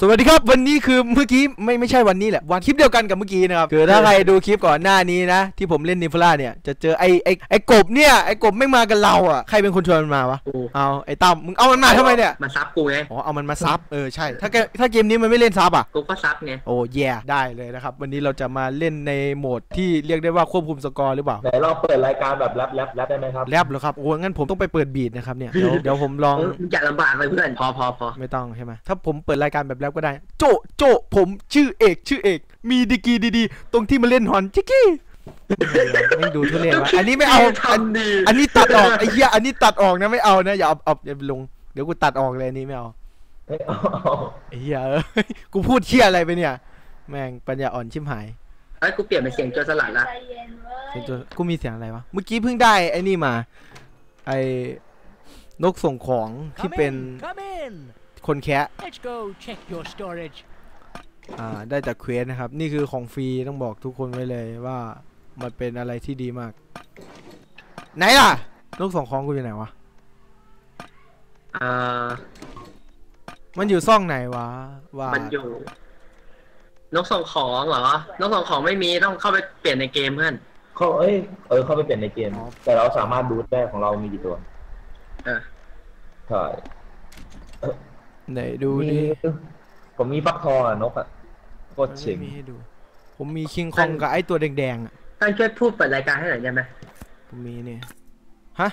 สวัสดีครับวันนี้คือเมื่อกี้ไม่ใช่วันนี้แหละวันคลิปเดียวกันกับเมื่อกี้นะครับคือถ้าใครดูคลิปก่อนหน้านี้นะที่ผมเล่นนิฟล่าเนี่ยจะเจอไอ้กบเนี่ยไอ้กบไม่มากันเราอ่ะใครเป็นคนชวนมันมาวะเอาไอ้ตั้มมึงเอามันมาทำไมเนี่ยมาซับกูไงอ๋อเอามันมาซับใช่ถ้าเกมนี้มันไม่เล่นซับอ่ะกูก็ซับไงโอ้แย่ได้เลยนะครับวันนี้เราจะมาเล่นในโหมดที่เรียกได้ว่าควบคุมสกอร์หรือเปล่าไหนลองเปิดรายการแบบแรปได้ไหมครับแรปเหรอครับโอ้งั้นผมต้องไปเปิดบีทนะครับเนี่ยเดี๋ยวผมลองอย่าลำบากเลยเพื่อนพอไม่ต้องใช่ไหมถ้าผมเปิดรายการแบบแรปก็ได้โจผมชื่อเอกมีดีกีดีๆตรงที่มาเล่นฮอนจิกกี้ไม่ดูทุเรศวะอันนี้ไม่เอาอันนี้ตัดออกไอ้เหี้ยอันนี้ตัดออกนะไม่เอานะอย่าอย่าลงเดี๋ยวกูตัดออกเลยอันนี้ไม่เอาไอ้เหี้ยกูพูดเชี่ยอะไรไปเนี่ยแม่งปัญญาอ่อนชิมหายไอ้กูเปลี่ยนเป็นเสียงโจรสลัดละเสียงโจรกูมีเสียงอะไรวะเมื่อกี้เพิ่งได้ไอ้นี่มาไอ้นกส่งของที่เป็นคนแคะได้จากเควสนะครับนี่คือของฟรีต้องบอกทุกคนไว้เลยว่ามันเป็นอะไรที่ดีมากไหนล่ะนกส่งของกูอยู่ไหนวะมันอยู่ซ่องไหนวะว่ามันอยู่นกส่งของเหรอนกส่งของไม่มีต้องเข้าไปเปลี่ยนในเกมเพื่อนเข้าเข้าไปเปลี่ยนในเกมแต่เราสามารถดูได้ของเรามีกี่ตัวใช่ไหนดูดิผมมีฟักทองนกโคตรเจ๋งผมมีคิงคองกับไอตัวแดงๆท่านช่วยพูดเปิดรายการให้หน่อยได้ไหมผมมีเนี่ยฮะ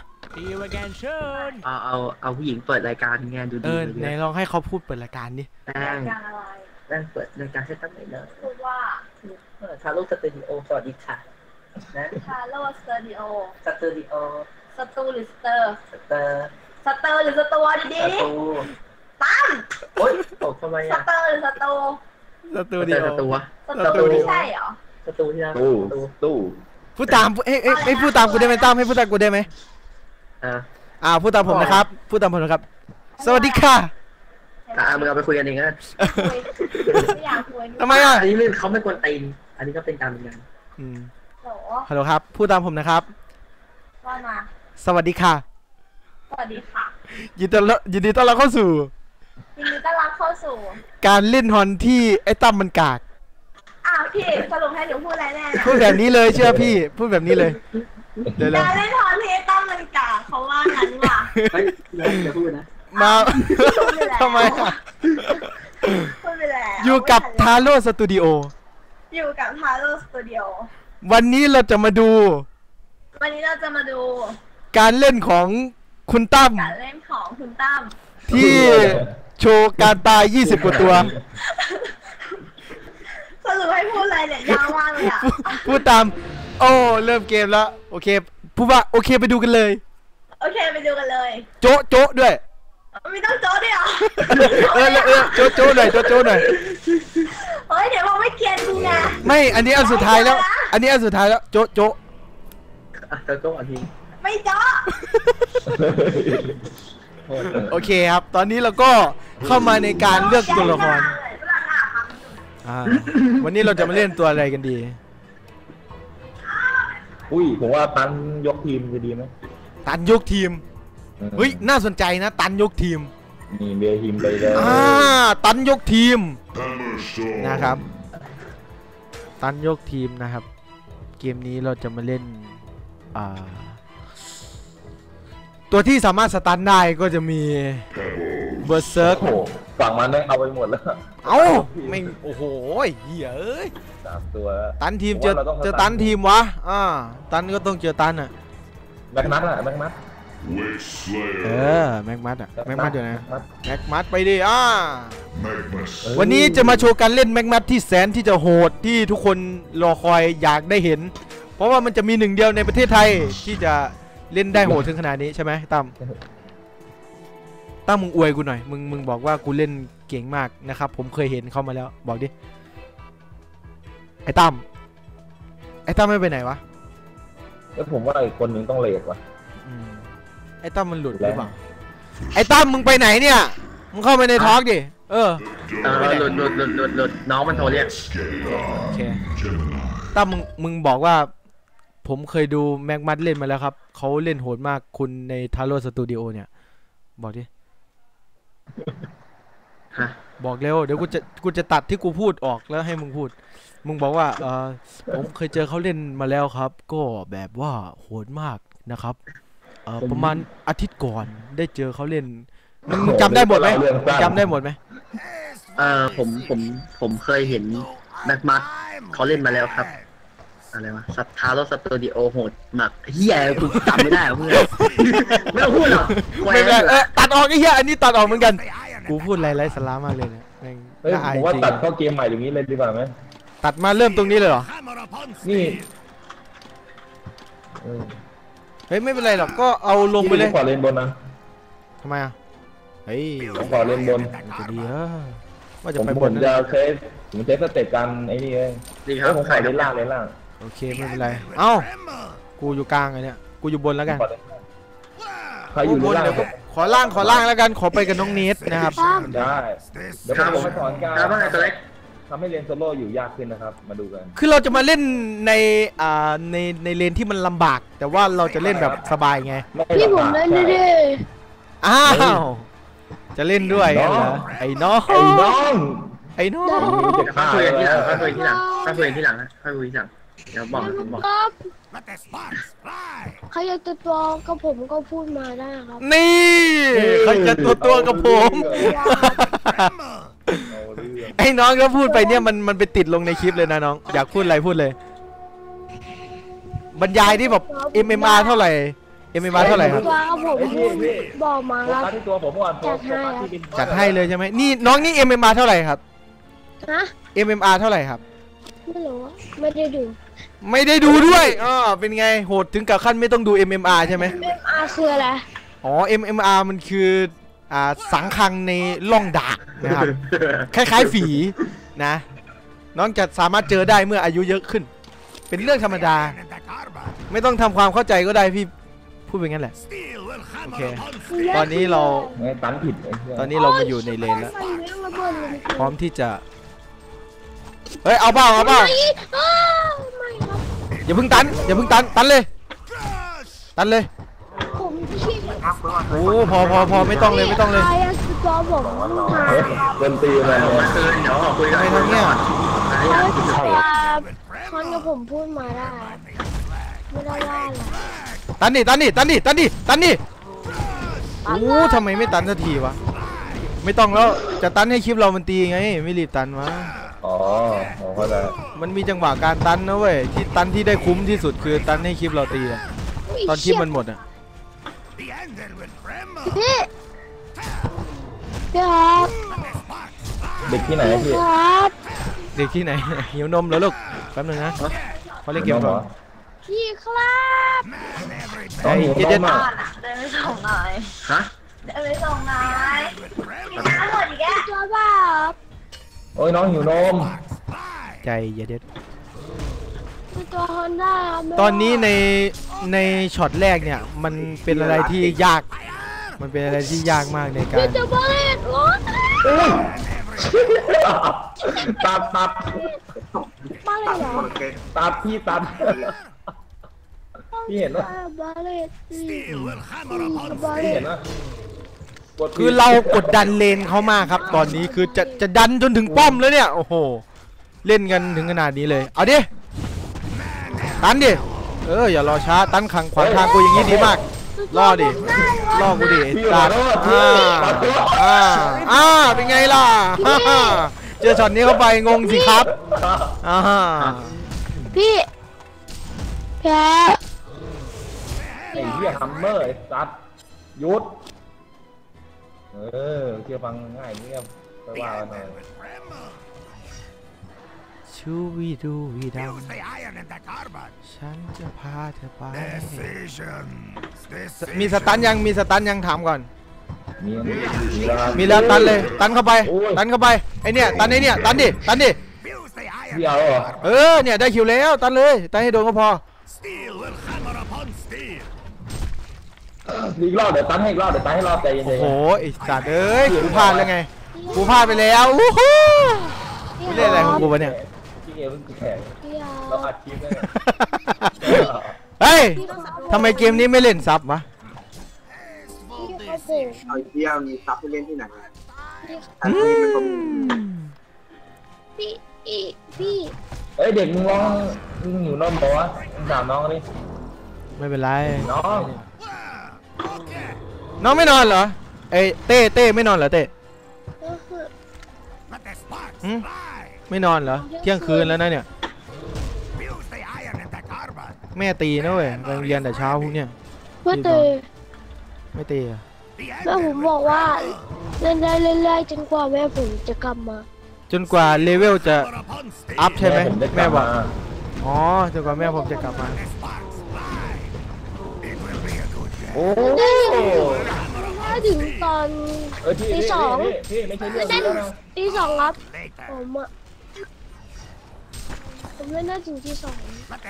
เอาผู้หญิงเปิดรายการงานดูดีไหนลองให้เขาพูดเปิดรายการดิแป้งเปิดรายการให้ตั้งไหนเลยพูดว่าทาโร่สตูดิโอสวัสดีค่ะนะทาโร่สตูดิโอสตูหรือสเตอร์หรือสตูดีตั้มโอ๊ยตกทำไมสเตอร์หรือสตูดิโอสตูไม่ใช่เหรอสตูที่นั่นตู้พูดตามให้พูดตามกูได้ไหมตั้มให้พูดตามกูได้ไหมพูดตามผมนะครับพูดตามผมนะครับสวัสดีค่ะมึงเอาไปคุยกันเองนะไม่อยากคุยทำไมอ่ะอันนี้เขาไม่ควรตีนอันนี้ก็เป็นการเหมือนกันฮัลโหลครับพูดตามผมนะครับว่ามาสวัสดีค่ะสวัสดีค่ะยินดีต้อนรับเข้าสู่การเล่นฮอนที่ไอ้ตั้มมันกากพี่สรุปให้หนูพูดอะไรแน่พูดแบบนี้เลยเชื่อพี่พูดแบบนี้เลยการเล่นฮอนที่ไอ้ตั้มมันกากเขาว่างั้นว่ะอย่าพูดนะมาทำไมอยู่กับทาโร่สตูดิโอวันนี้เราจะมาดูการเล่นของคุณตั้มที่โชว์การตาย20 กว่าตัวสรุปให้พูดอะไรเนี่ยยาวมากเลยอ่ะพูดตามโอ้เริ่มเกมแล้วโอเคพูดว่าโอเคไปดูกันเลยโจ๊ะด้วยไม่ต้องโจ๊ด้วยเหรอโจ๊ะหน่อยโจ๊ะหน่อยเฮ้ยเดี๋ยวเราไม่เกลียดมึงนะไม่อันนี้อันสุดท้ายแล้วโจ๊ะอันนี้ไม่โจ๊ะโอเคครับตอนนี้เราก็เข้ามาในการเลือกตัวละครวันนี้เราจะมาเล่นตัวอะไรกันดีผมว่าตันยกทีมจะดีไหมตันยกทีมเฮ้ยน่าสนใจนะตันยกทีมนี่เบียร์ทีมไปเลยตันยกทีมนะครับตันยกทีมนะครับเกมนี้เราจะมาเล่นตัวที่สามารถสตันได้ก็จะมีเบอร์เซิร์กฝั่งมันได้เอาไปหมดแล้วไม่โอ้โหเหี้ย 3 ตัวตันทีมเจอตันทีมวะตันก็ต้องเจอตันแม็กมัดแม็กมัดแม็กมัดอยู่นะแม็กมัดไปดิวันนี้จะมาโชว์การเล่นแม็กมัดที่แสนที่จะโหดที่ทุกคนรอคอยอยากได้เห็นเพราะว่ามันจะมี1 เดียวในประเทศไทยที่จะเล่นได้โหดถึงขนาดนี้ใช่ไหมตั้มมึงอวยกูหน่อยมึงบอกว่ากูเล่นเก่งมากนะครับผมเคยเห็นเข้ามาแล้วบอกดิไอ้ตั้มไม่ไปไหนวะแล้วผมว่าอีกคนนึงต้องเลดวะไอ้ตั้มมันหลุดหรือเปล่าไอ้ตั้มมึงไปไหนเนี่ยมึงเข้าไปในทอล์กดิหลุดน้องมันโทรเรียกโอเคตั้มมึงบอกว่าผมเคยดูแม็กมัดเล่นมาแล้วครับเขาเล่นโหดมากคุณในทาโร่สตูดิโอเนี่ยบอกดิบอกเร็วเดี๋ยวกูจะตัดที่กูพูดออกแล้วให้มึงพูดมึงบอกว่าผมเคยเจอเขาเล่นมาแล้วครับก็แบบว่าโหดมากนะครับประมาณอาทิตย์ก่อนได้เจอเขาเล่นมึงจำได้หมดไหมจำได้หมดไหมผมเคยเห็นแบ็คมาร์เขาเล่นมาแล้วครับอะไรวะสัตทาโรสตูดิโอโหดมากเฮียกูจำไม่ได้เพื่อนไม่ต้องพูดหรอกไม่เป็นไรตัดออกไอ้เหี้ยอันนี้ตัดออกเหมือนกันกูพูดไรสาระมากเลยเนี่ยผมว่าตัดเข้าเกมใหม่อย่างนี้เลยดีกว่าไหมตัดมาเริ่มตรงนี้เลยเหรอนี่เฮ้ยไม่เป็นไรหรอกก็เอาลงไปเลยขอเล่นบนนะทำไมอ่ะเฮ้ยขอเล่นบนจะดีว่าจะไปบนจะผมสเต็ปกันไอ้นี่เลยดีครับผมขายเล่นล่างโอเคไม่เป็นไรเอ้ากูอยู่กลางไงเนี่ยกูอยู่บนแล้วกันใครอยู่บนขอล่างแล้วกันขอไปกับน้องเนทนะครับได้เดี๋ยวผมมาสอนการทำให้เรียนโซโล่อยู่ยากขึ้นนะครับมาดูกันคือเราจะมาเล่นในเลนที่มันลำบากแต่ว่าเราจะเล่นแบบสบายไงพี่ผมเล่นด้วยอ้าวจะเล่นด้วยเหรอไอ้น้องข้าคุยที่หลังข้าคุยที่หลังเดี๋ยวบอกใครอยากตัวกับผมก็พูดมาได้ครับนี่ใครจะตัวกับผมไอ้น้องก็พูดไปเนี่ยมันไปติดลงในคลิปเลยนะน้องอยากพูดอะไรพูดเลยบรรยายที่แบบ MMR เท่าไหร่ MMR เท่าไหร่ครับบอกมาแล้วที่ตัวผมว่าจัดให้เลยใช่ไหมนี่น้องนี่ MMR เท่าไหร่ครับฮะ MMR เท่าไหร่ครับไม่รู้ไม่ได้ดูด้วยเป็นไงโหดถึงกับขั้นไม่ต้องดู MMR ใช่ไหม MMR คืออะไรอ๋อ MMR มันคือสังคังในล่องดากนะครับคล้ายๆฝีนะน้องจะสามารถเจอได้เมื่ออายุเยอะขึ้นเป็นเรื่องธรรมดาไม่ต้องทำความเข้าใจก็ได้พี่พูดเป็นงั้นแหละโอเคตอนนี้เรามาอยู่ในเลนแล้วพร้อมที่จะเฮ้ยเอาเปล่าอย่าเพิ่งตันเลยโอ้พอไม่ต้องเลยเดินตีมาเดี๋ยวคุยกันทางเนี้ยคอนกับผมพูดมาได้ไม่ได้ล่าหรอกตันดิโอ้ทำไมไม่ตันสักทีวะไม่ต้องแล้วจะตันให้คลิปเรามันตีไงไม่รีบตันวะอ๋อเข้าใจมันมีจังหวะการตันนะเว้ยที่ตันที่ได้คุ้มที่สุดคือตันให้คลิปเราตีตอนคลิปมันหมดพี่ครับเด็กที่ไหนพี่เด็กที่ไหนหิวนมเหรอลูกแป๊บนึงนะเขาเล่นเกมก่อนพี่ครับไอ้เด็ดมาเดินไปส่งหน่อยฮะเดินไปส่งหน่อยทั้งหมดอีกแล้วตัวบ้าโอ้ยน้องหิวนมใจเย็นตัวฮอนด้าตอนนี้ในช็อตแรกเนี่ยมันเป็นอะไรที่ยากมากในการตัดพี่เห็นไหมคือเรากดดันเลนเขามากครับตอนนี้คือจะดันจนถึงป้อมแล้วเนี่ยโอ้โหเล่นกันถึงขนาดนี้เลยเอาดิตันดิอย่ารอช้าตันขังขวางทางกูอย่างนี้ดีมากล่อกูดิตัดเป็นไงล่ะเจอช็อตนี้เข้าไปงงสิครับพี่แพ้ไอ้เหี้ยฮัมเมอร์ไอ้สัตว์ยุดเชื่อฟังง่ายนี่ไปว่าหน่อยชูวีดูวีดำฉันจะพาเธอไปมีสตันยังถามก่อนมีแล้วตันเลยตันเข้าไปไอเนี่ยตันดิเนี่ยได้คิวแล้วตันเลยตันให้โดนก็พออีกรอบเดี๋ยวตันให้อีกรอบใจเย็นๆโอ้โหไอ้สัตว์เอ้ยกูพลาดแล้วไงกูพลาดไปแล้วไม่เล่นอะไรของกูวะเนี่ยเราอัดคลิปได้เฮ้ยทำไมเกมนี้ไม่เล่นซับวะเอาเที่ยวมีซับไปเล่นที่ไหนพี่พี่เฮ้ยเด็กมึงร้องมึงอยู่นอนบอกว่ามึงถามน้องดิไม่เป็นไรน้องน้องไม่นอนเหรอเอ้ยเต้ไม่นอนเหรอเต้หืมไม่นอนเหรอเที่ยงคืนแล้วนะเนี่ยแม่ตีนะเว้ยไปโรงเรียนแต่เช้าพวกเนี้ยว่าแต่ไม่ตีอะแม่ผมบอกว่าเล่นได้เรื่อยๆจนกว่าแม่ผมจะกลับมาจนกว่าเลเวลจะอัพใช่ไหมผมด้แม่บอกลัาอ๋อจนกว่าแม่ผมจะกลับมาโอ้ได้ถึงตอนที่ตีสองพี่ไม่ใช่เรื่องได้นี้ถึแล้วงนะตีสองครับผมเล่นได้ถึงตีสอง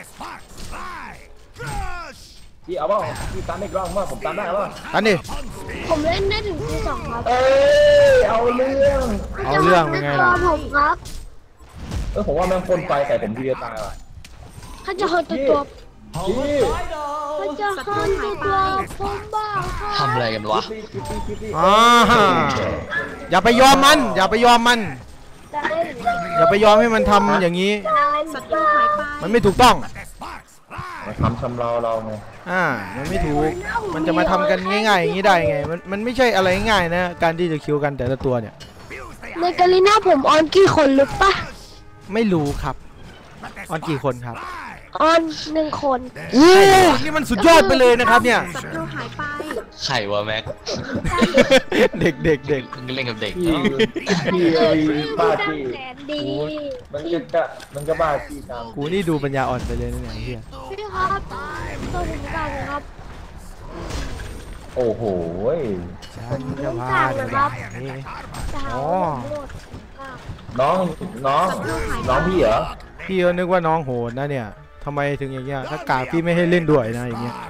พี่เอาเปล่าพี่ตามอีกรอบว่าผมตามได้เปล่าอันนี้ผมเล่นได้ถึงตีสองครับเอ้ยเอาเรื่องเอาเรื่องเป็นไงล่ะผมครับผมว่าแม่งพ่นไฟใส่ผมทีเดียวตายว่ะเขาจะหันตัวพี่เขาจะหันตัวผมบ้าค่ะทำอะไรกันวะอ๋ออย่าไปยอมมัน อย่าไปยอมมัน อย่าไปยอมให้มันทำอย่างนี้ศัตรูหายไปมันไม่ถูกต้องมาทำชำเราเราไงมันไม่ถูก มันจะมาทำกันง่ายๆอย่างนี้ได้ไง มันไม่ใช่อะไรง่ายนะ การที่จะคิวกันแต่ละตัวเนี่ยในกาลิน่าผมออนกี่คนหรือปะไม่รู้ครับ ออนกี่คนครับออน1 คนโอ้นี่มันสุดยอดไปเลยนะครับเนี่ยศัตรูหายไปไข่วะแม็กเด็กเล่นกับเด็กพี่พี่บ้าจี้แสนดีมันก็บ้าจี้ตามกูนี่ดูปัญญาอ่อนไปเลยนะเนี่ยไอ้เฮียพี่ครับตัวผมกลางครับโอ้โหฉันจะพาเด็กๆนี่จะหาอ๋อว่าผมโหดกลางน้องพี่เหรอพี่ก็นึกว่าน้องโหดนะเนี่ยทำไมถึงอย่างเงี้ย ถ้ากากพี่ไม่ให้เล่นด้วยนะอย่างเงี้ย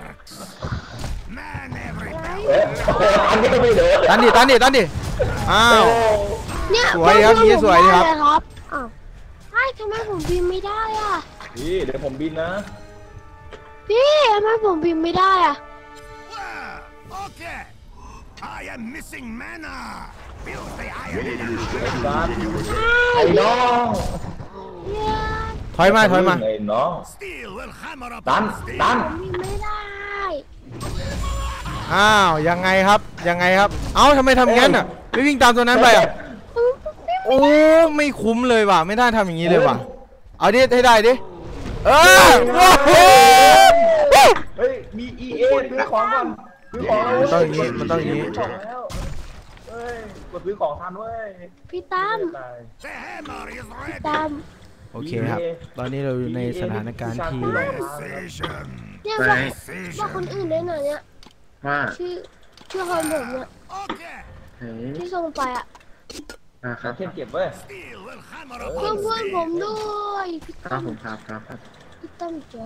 อันนี้ก็ไม่เดือดตันดิอ้าวเนี่ยสวยครับเพื่อนสวยดีครับผมได้เลยครับอ้าวไอ้ทำไมผมพิมพ์ไม่ได้อ่ะพี่เดี๋ยวผมบินนะพี่ทำไมผมพิมพ์ไม่ได้อ่ะ I am missing mana. ไอ้น้องถอยมาไอ้น้อง Steel will hammer ดัน upon steel. ดันผมพิมพ์ไม่ได้อ้าวยังไงครับ เอ้าทำไมทำงั้นอ่ะไม่วิ่งตามตัวนั้นไปอ่ะโอ้ไม่คุ้มเลยว่ะไม่ได้ทำอย่างนี้เลยว่ะเอาดิให้ได้ดิโอ้โหเฮ้ยมี EA ซื้อของก่อนซื้อของมันต้องอย่างนี้มันต้องอย่างนี้เฮ้ยกดซื้อของทันเว้ยพี่ตั้ม The hammer is พี่ ready. ตั้มโอเคครับ ตอนนี้เราอยู่ในสถานการณ์ที่ Precision. เนี่ยบอกคนอื่นได้หน่อยเนี่ยว่าชื่อคนผมเนี่ย Okay. เฮ้ยที่ส่งไปอ่ะครับเทียนเก็บเว้ย Steel will hammer เพื่อน upon เพื่อน steel. ผมด้วยพี่ครัตั้บมผมครับพี่ตั้มจ๋า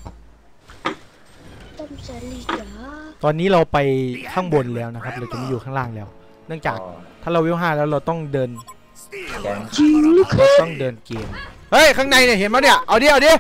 ตั้มแสนดีจ๋าตอนนี้เราไปข้างบนแล้วนะครับเราจะไม่อยู่ข้างล่างแล้ว เนื่องจากถ้าเราวิว5แล้วเราต้องเดิน Steel แกงจริงหรือคเรารับต้องเดินเกมเฮ้ยข้างในเนี่ยเห็นไหมเนี่ยเอาดิ the ender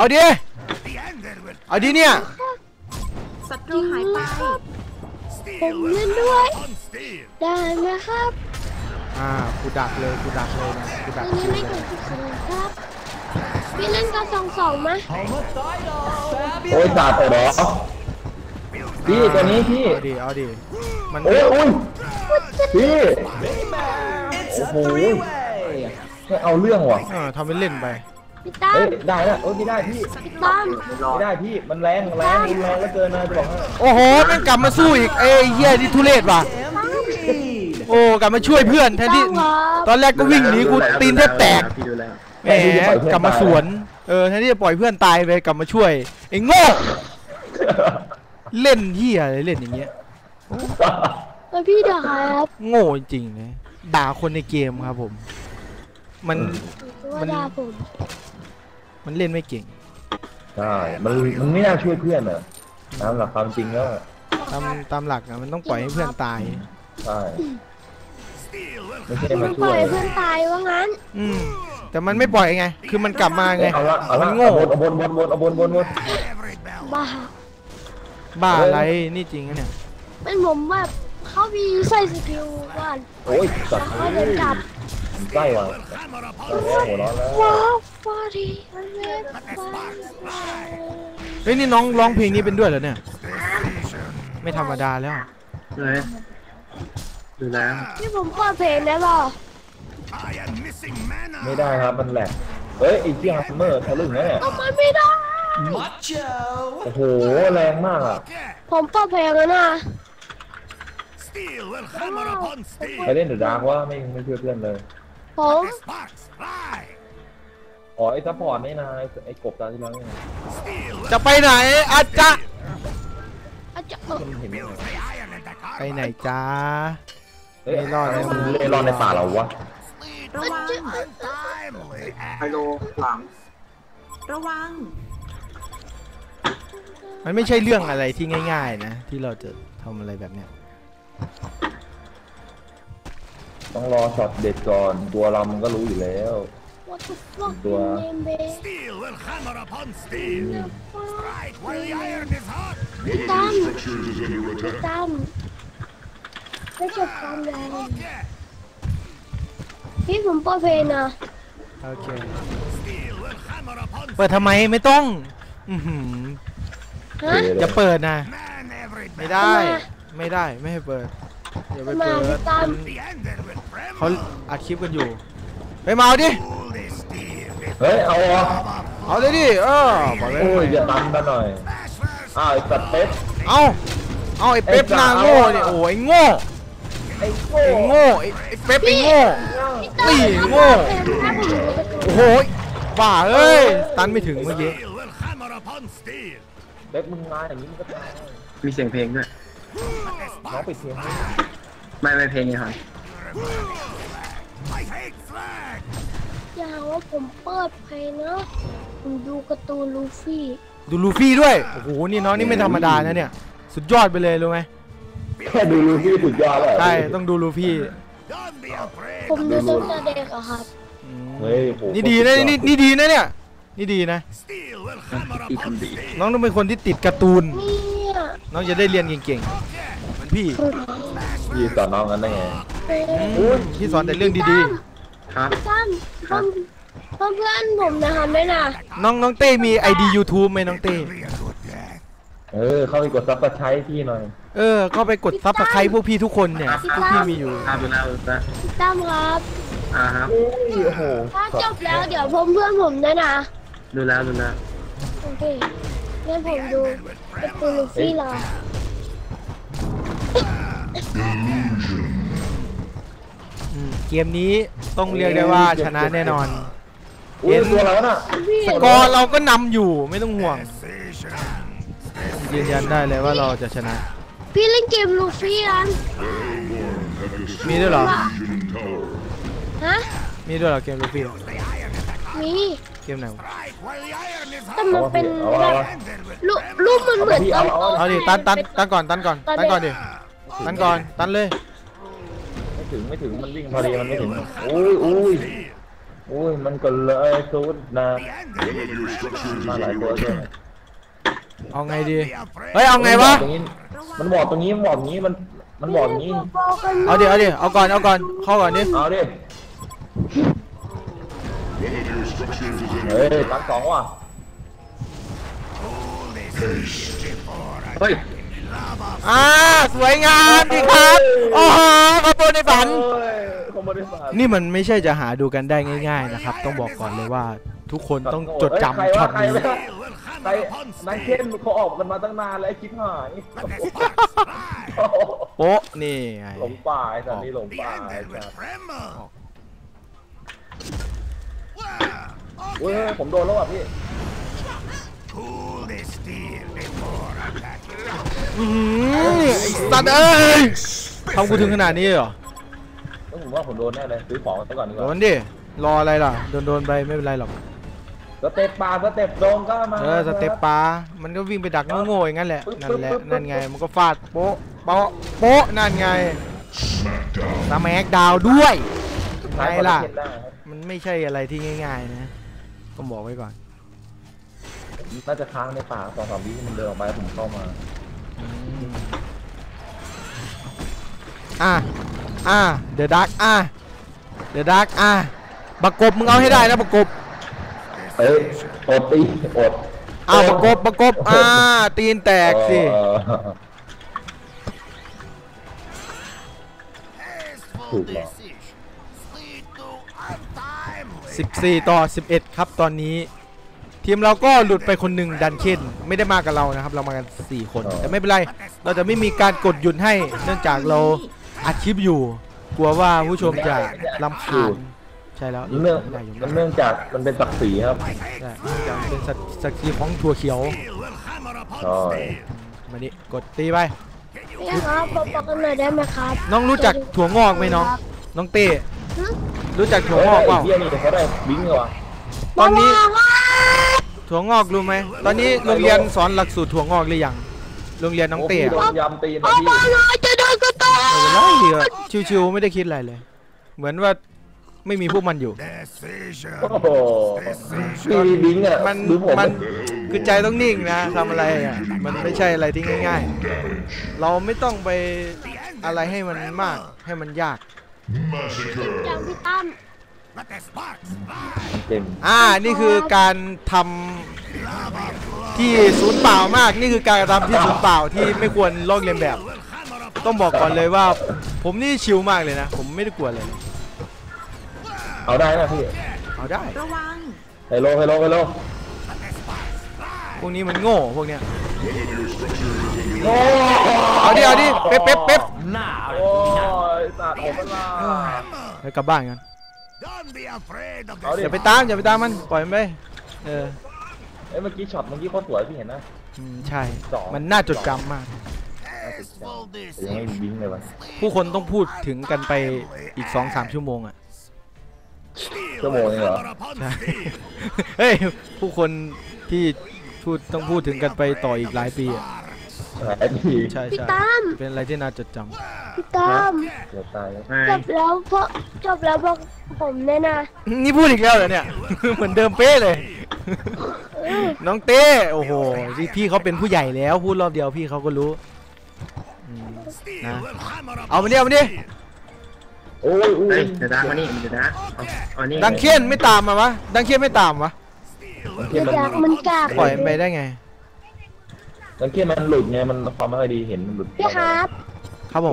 will เอาดิเนี่ยศัตรูหายไป steel ผม will เล่นด้วย hammer upon steel. ได้ไหมครับกูดักเลยนะกูดัอักนนี้คิวไม่เลเกิยดที่สุดครับพี่เล่นกับ2-2ไหมโอ้ยดาบเหรอพี่ตัวนี้พี่เอาดิมันโอ้ยพี่โอ้โหไม่เอาเรื่องว่ะทำเป็นเล่นไปพี่ตั้เฮ้มยได้แล้วโอ้ยไม่ได้พี่พี่ตั้มไม่ได้พี่มันแรงเหลือเกินนะจะบอกให้โอ้โหแม่งกลับมาสู้อีกเอ้ยเหี้ยนี่ทุเรศว่ะโอ้กลับมาช่วยเพื่อนแทนที่ครับตอนแรกก็วิ่งหนีกูตีนแทบแตกพี่ดูแล้วแหมกลับมาสวนแทนที่จะปล่อยเพื่อนตายไปกลับมาช่วยไอ้โง่เล่นเหี้ยอะไรเล่นอย่างเงี้ยแล้วพี่เด้อครับโง่จริงๆนะด่าคนในเกมครับผม มันว่าด่าผมมันเล่นไม่เก่งใช่มันไม่น่าช่วยเพื่อนอะตามหลักความจริงแล้วตามหลักอะมันต้องปล่อยให้เพื่อนตายใช่ Steel will ไม่ใช่มัมานปช่ล่วอยยเพื่อนตายว่างั้นแต่มันไม่ปล่อยไง คือมันกลับมาไงเอาละมันโง่เอาบน every bell. บ้าบ้าอะไรนี่จริงนะเนี่ยเป็นผมแบบเขามีใส่สกิลก่อนโอ้ยสัตว์เขาเดินกลับใกล้ว่ะ Hammer ตอน upon นี้หัวร้อนแล้วว้าวฟาดีอันเล็กเฮ้ยนี่น้องร้องเพลงนี้เป็นด้วยเหรอเนี่ยไม่ธรรมดาแล้วเลยดูแล้วที่ผมเปิดเพลงได้เปล่า I am missing mana. ไม่ได้ครับมันแหลกเฮ้ยไอ้เจี๊ยฮัมเมอร์ทะลึ่งแน่ทำไมไม่ได้โอ้โหแรงมากอ่ะ Okay. ผมเปิดเพลงแล้วนะ Steel will hammer upon ไป steel. เล่นเดอะดาร์กว่าไม่เชื่อเพื่อนเลยผม The sparks fly. อ๋อไอ้ซัพพอร์ตนี่นะไอ้กบตาที่แล้วเนี่ย Steel will จะไปไหนอาจจะอาจจะมันเห็นไหม build the iron and the ไปไหน carbide. จ้าเฮ้ยไม่รอดเลยมันเล่ร่อนในป่าเหราวะ Timely. ไฮโลหลังระวังมันไม่ใช่เรื่องอะไรที่ง่ายๆนะที่เราจะทำอะไรแบบเนี้ยต้องรอช็อตเด็ดก่อนตัวเรามันก็รู้อยู่แล้ว What the fuck ตัว name be Steel will hammer upon steel. Strike while the iron is hot. พี่ตั้มพี่ตั้มไม่เก็บความแรง Okay. พี่ผมเปิดเพลงนะโอเค Steel will hammer upon เปิดทำไมไม่ต้องอื้อหือฮะอย่าเปิดนะ man every ไม่ man. ได้ไม่ได้ไม่ให้เปิดอย่าไปมาเปิพี่ดตั้ม The ender will เขา tremble. อัดคลิปกันอยู่ไปมาเอาดิ Pull the steel. เฮ้ยเอาอ่ะเอาเลยดิบอกเลยโอ้ยอย่าตันกันหน่อย Smash first. อ้าวไอ้สัตว์เป็ดเอาไอ้เป๊ปหน้าโง่เนี่ยโอ้ยโง่ไอ้โง่ไอ้โง่ไอ้เป๊ปไอ้โง่พี่ตั้มนี่โง่ถ้าผมอยู่กับโอ้โหบ้าเอ้ยตันไม่ถึงเมื่อกี้ Steel will hammer upon steel. เป็ดมึงมาอย่างนี้มึงก็ตายมีเสียงเพลงด้วยน้องปิดเสียงให้ไม่เพลงไงครับ I hate flag. อย่าหาว่าผมเปิดเพลงนะผมดูการ์ตูนลูฟี่ดูลูฟี่ด้วยโอ้โหนี่น้องนี่ไม่ธรรมดานะเนี่ยสุดยอดไปเลยรู้ไหมแค่ดูลูฟี่สุดยอดแล้วใช่ต้องดูลูฟี่ Don't be afraid. ผมดูตั้งแต่เด็กอะครับอืมเฮ้ยโหนี่ดีนะนี่ดีนะเนี่ยนี่ดีนะ Steel will hammer upon steel. น้องต้องเป็นคนที่ติดการ์ตูนเนี่ยน้องจะได้เรียนเก่งๆเหมือนพี่พี่สอนน้องกันได้ไงพี่สอนแต่เรื่องดีครับพี่ตั้มเพื่อนผมนะครับด้วยนะๆน้องเต้มี ID YouTube ไหมน้องเต้ Be a good lad. เข้าไปกดซับสไครต์พี่หน่อยก็ไปกดซับสไครต์พวกพี่ทุกคนเนี่ยพวกพี่มีอยู่ครับดูแล้วพี่ตั้มครับครับโอ้โหถ้าจบแล้วเดี๋ยวเพื่อนผมด้วยนะดูแล้วโอเคงั้นผมดูการ์ตูนลูฟี่รอเกมนี้ต้องเรียกได้ว่าชนะแน่นอนอุ้ยตัวเราน่ะพี่สกอร์เราก็นำอยู่ไม่ต้องห่วง Precision. ยืนยันได้เลยว่าเราจะชนะพี่เล่นเกมลูฟี่กันมีด้วยเหรอฮะมีด้วยเหรอเกมลูฟี่มีเกมไหนวะ Strike while the iron is แต่ hot. มันเป็นเอาแบบเอา Ender will รูปมันเหมือนต้นเอาดิตันก่อนดิตันก่อนดิตันเลยไม่ถึงมันวิ่งพอดีมันไม่ถึงอุ้ยมันก็เลยสุดนะ the ender. มาหลายตัวด้วยเอาไงดี Be afraid. เฮ้ยเอาไงวะมันบอกตรงนี้มันบอกตรงนี้มันบอกอย่างนี้เอาดิเอาก่อนเข้าก่อนดิเอาดิเฮ้ยตั้งสองว่ะเฮ้ยสวยงามดีครับโอ้โหขบวนในฝันคอมโบได้ฝันนี่มันไม่ใช่จะหาดูกันได้ง่าย ๆนะครับ ต้องบอกก่อนเลยว่าทุกคนต้องจดจำช็อตนี้ใครนายเคนเขาออกกันมาตั้งนานแล้วไอ้คิดหายโป๊ะนี่ไงหลงป่าไอ้สัตว์นี่หลง The ป่าไอ้ ender สั will ตว์ tremble. เว้ยผมโดนแล้วอ่ะพี่ Cool the steel before attacking. ไอ้สัตว์เอ้ยทำกูถึงขนาดนี้เหรอแล้วผมว่าผมโดนแน่เลยซื้อของไปก่อนดีกโดว่านดิรออะไรล่ะโดนไปไม่เป็นไรหรอกสเต็ปป่าสเต็ปโดงก็มาสเต็ปปลามันก็วิ่งไปดักโง่ๆอย่างนั้นแหละนั่นไงมันก็ฟาดโป๊ะนั่นไงสแมกดาวด้วยไงล่ะมันไม่ใช่อะไรที่ง่ายๆนะต้องบอกไว้ก่อนน่าจะค้างในป่า2-3 วิมันเดินออกไปผมเข้ามาเดอะดาร์กเดอะดาร์กบักกบมึงเอาให้ได้นะบักกบอดตีอดบักกบตีนแตกสิถูกแล้ว 14-11ครับตอนนี้ทีมเราก็หลุดไปคนหนึ่งดันเคนไม่ได้มากับเรานะครับเรามากัน4คนแต่ไม่เป็นไรเราจะไม่มีการกดหยุดให้เนื่องจากเราอัดคลิปอยู่กลัวว่าผู้ชมจะรำคาญใช่แล้วเนื่องจากมันเป็นศักดิ์ศรีครับใช่เป็นศักดิ์ศรีของถั่วเขียวมานี่กดตีไปนี่ครับบอกกันหน่อยได้ไหมครับน้องรู้จักถั่วงอกไหมน้องเต้รู้จักถั่วงอกเปล่าเขาได้บิ้งเหรอตอนนี้ถั่วงอกรู้ไหมตอนนี้โรงเรียนสอนหลักสูตรถั่วงอกหรือยังโรงเรียนน้องเต้ยำตีนพี่จะโดนก็ตายอะไรชิวๆไม่ได้คิดอะไรเลยเหมือนว่าไม่มีพวกมันอยู่มีบิ้งอ่ะมันคือใจต้องนิ่งนะทำอะไรอ่ะมันไม่ใช่อะไรที่ง่ายๆเราไม่ต้องไปอะไรให้มันมากให้มันยากอย่างพี่ตั้มนี่คือการทำที่ศูนย์เปล่ามากนี่คือการทำที่ศูนย์เปล่าที่ไม่ควรลอกเลียนแบบต้องบอกก่อนเลยว่าผมนี่ชิลมากเลยนะผมไม่ได้กลัวเลยเอาได้นะพี่เอาได้ระวังไฮโลพวกนี้มันโง่พวกเนี้ยเอาดิเป๊ะโอ้ยตัดออกมาไปกลับบ้านกันอย่าไปตามมันปล่อยมันไปเมื่อกี้ช็อตเมื่อกี้เขาสวยพี่เห็นนะใช่มันน่าจดจำมากยังไม่บิ้งเลยวะผู้คนต้องพูดถึงกันไปอีก 2-3 ชั่วโมงชั่วโมงเหรอใช่เฮ้ยผู้คนที่ต้องพูดถึงกันไปต่ออีกหลายปีใช่เป็นอะไรที่น่าจดจำพี่ตั้มจบแล้วบอกผมเนี่ยนะนี่พูดอีกแล้วเหรอเนี่ยเหมือนเดิมเป๊ะเลยน้องเต้โอ้โหพี่เขาเป็นผู้ใหญ่แล้วพูดรอบเดียวพี่เขาก็รู้นะเอามาดิโอ้ยจะดังมานี่มันจะดังดังเคียนไม่ตามมาวะดังเคียนไม่ตามวะมันกากปล่อยไปได้ไงดังเคียนมันหลุดไงมันความไม่ค่อยดีเห็นมันหลุดพี่ครับผม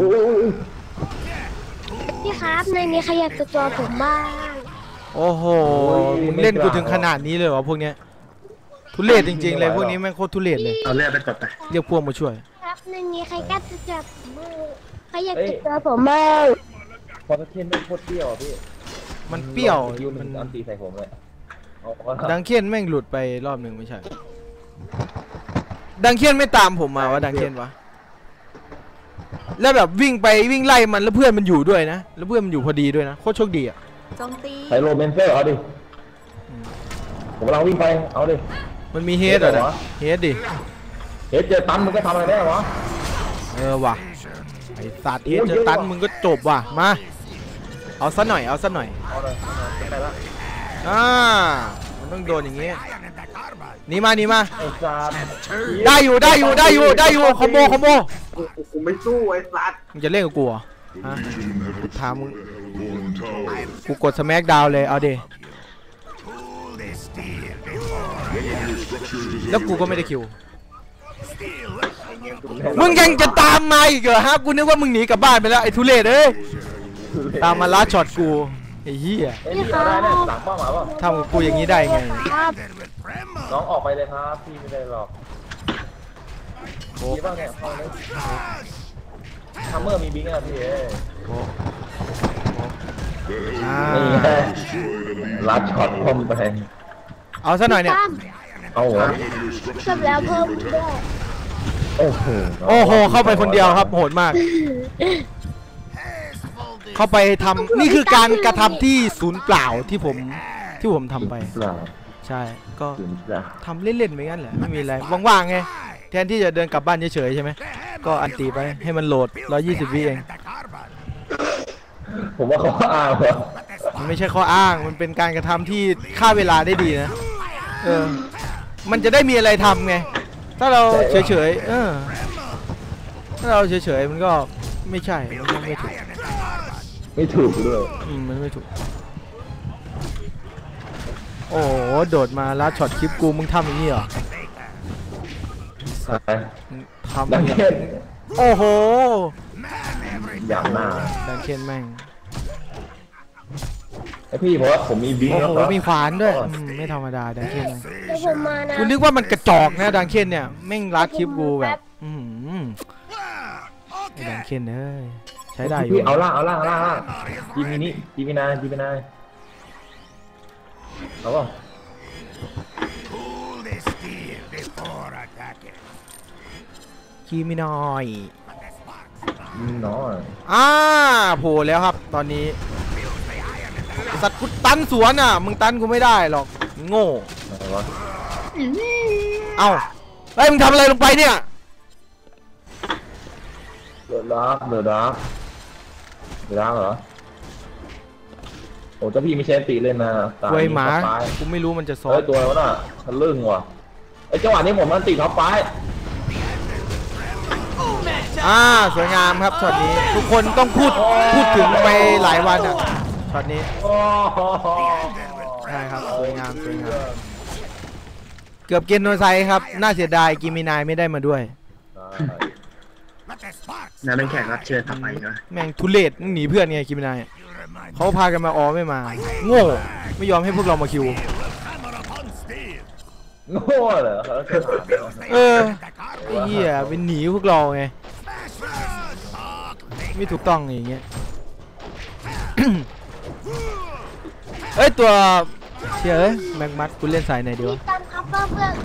พี่ครับในนี้ใครอยากจะตัวผมบ้างโอ้โหมึงเล่นกูถึงขนาดนี้เลยวะพวกเนี้ยทุเรศจริงๆเลยพวกนี้แม่งโคตรทุเรศเลยเอาเลือดไปกดไปเรียกพวกมาช่วยครับในนี้ใครกล้าจะจับมือใครอยากจะตัวผมบ้างพอตะเคียนไม่โคตรเปรี้ยวพี่มันเปรี้ยวมันอันตีใส่ผมเลยดังเคียนแม่งหลุดไปรอบหนึ่งไม่ใช่ดังเคียนไม่ตามผมมาวะดังเคียนวะแล้วแบบวิ่งไล่มันแล้วเพื่อนมันอยู่ด้วยนะแล้วเพื่อนมันอยู่พอดีด้วยนะโคตรโชคดีอ่ะไฮโลเมนเซอร์เอาดิผมกำลังวิ่งไปเอาดิมันมีเฮดเหรอเฮดดิเฮดเจอตันมึงก็ทำอะไรได้วะว่ะไอ้สัตว์เฮดเจอตันมึงก็จบว่ะมาเอาซะหน่อยมันต้องโดนอย่างงี้นี่มาได้อยู่คอมโบกูไม่สู้ไอ้สัตว์มึงจะเล่นกับกูฮะถามมึงกูกดสแมกดาวเลยเอาดิแล้วกูก็ไม่ได้คิวมึงยังจะตามมาอีกเหรอฮะกูนึกว่ามึงหนีกลับบ้านไปแล้วไอ้ทุเรศเอ้ยตามมาล้าช็อตกูไอ้เหี้ยทำกับกูอย่างนี้ได้ไงน้องออกไปเลยครับพี่ไม่ได้หรอกพี่ว่าไงเขาเลยทัมเมอร์มีบิ้งอ่ะพี่ลัดช็อตพร้อมไปเอาซะหน่อยเนี่ยเอาเหรอจบแล้วเพิ่มด้วยโอ้โหเข้าไปคนเดียวครับโหดมากเข้าไปทำนี่คือการกระทำที่ศูนย์เปล่าที่ผมทำไปใช่ก็ทำเล่นๆไปงั้นแหละไม่มีอะไรว่างๆไงแทนที่จะเดินกลับบ้านเฉยๆใช่ไหมก็อันตีไปให้มันโหลด120 วิเองผมว่าข้ออ้างมันไม่ใช่ข้ออ้างมันเป็นการกระทำที่ฆ่าเวลาได้ดีนะมันจะได้มีอะไรทำไงถ้าเราเฉยๆถ้าเราเฉยๆมันก็ไม่ใช่ไม่ถูกไม่ถูกด้วยมันไม่ถูกโอ้โหโดดมาแล้วช็อตคลิปกูมึงทำอย่างนี้เหรอทำดังเช่นโอ้โหอย่างหน้าดันเคนแม่งไอพี่เพราะว่าผมมีบิงโอ้แล้วโหครับมีขวานด้วยไม่ธรรมดาดันเคนเดี๋ยวผมมานะกูนึกว่ามันกระจอกนะดันเคนเนี่ยแม่งรัดคลิปกูแบบไอ้ดันเคนเอ้ยใช้ได้อยู่พี่เอาล่างจีมินายเอาป่ะ Cool the steel before attacking. คีมินอยน้อยโผล่แล้วครับตอนนี้สัตว์กูตันสวนอ่ะมึงตันกูไม่ได้หรอกโง่อะไรวะเอ้าเฮ้ยมึงทำอะไรลงไปเนี่ยเดือดร้อนเหรอโอ้เจ้าพี่ไม่ใช่ตีเล่นนะควยหมากูไม่รู้มันจะซ้อนเฮ้ยตัวมันน่ะทะลึ่งว่ะไอ้จังหวะนี้ผมมันตีท็อปไปสวยงามครับช็อตนี้ทุกคนต้องพูดถึงไปหลายวันอ่ะช็อตนี้โอ้โหใช่ครับสวยงามเกือบเกณฑ์โนไซครับน่าเสียดายกิมินายไม่ได้มาด้วย Let the sparks นั่นเป็นแขกรับเชิญต่อไปนะแม่งทุเรศหนีเพื่อนไงกิมินายเขาพากันมาไม่มาโง่ไม่ยอมให้พวกเรามาคิว hammer upon steel. โง่เหรอไอ้เหี้ยเป็นหนีพวกเราไงไม่ถูกต้องอย่างเงี้ย เอ้ยตัวเชี่ยแม็กมัดกูเล่นสายไหนดีวะพี่ตันครับเพื่อน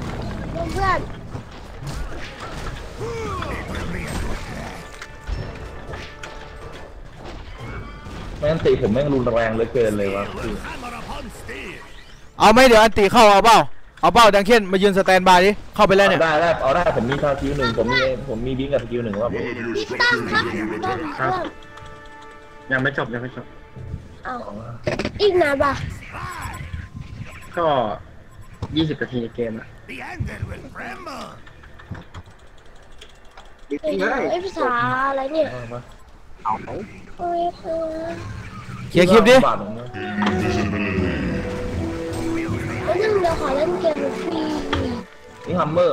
แม่งตีผมแม่งรุนแรงเหลือเกินเลยวะ Hammer upon steel. เอาไหมเดี๋ยวอันติเข้าเอาเปล่าดังเค้นมายืนสแตนบายดิเข้าไปแล้วเนี่ยได้ผมมีสกิลหนึ่งผมมีบิงกับสกิลหนึ่งว่าพี่ตันครับเพื่อนยังไม่จบเอาอีกนานป่ะก็20 นาทีในเกมอะ The ender will tremble. ไอ้ภาษาอะไรเนี่ยโอ้ยเคลียร์คลิปดิแล้วนึงเดี๋ยวขอเล่นเกมฟรีนี่ฮัมเมอร์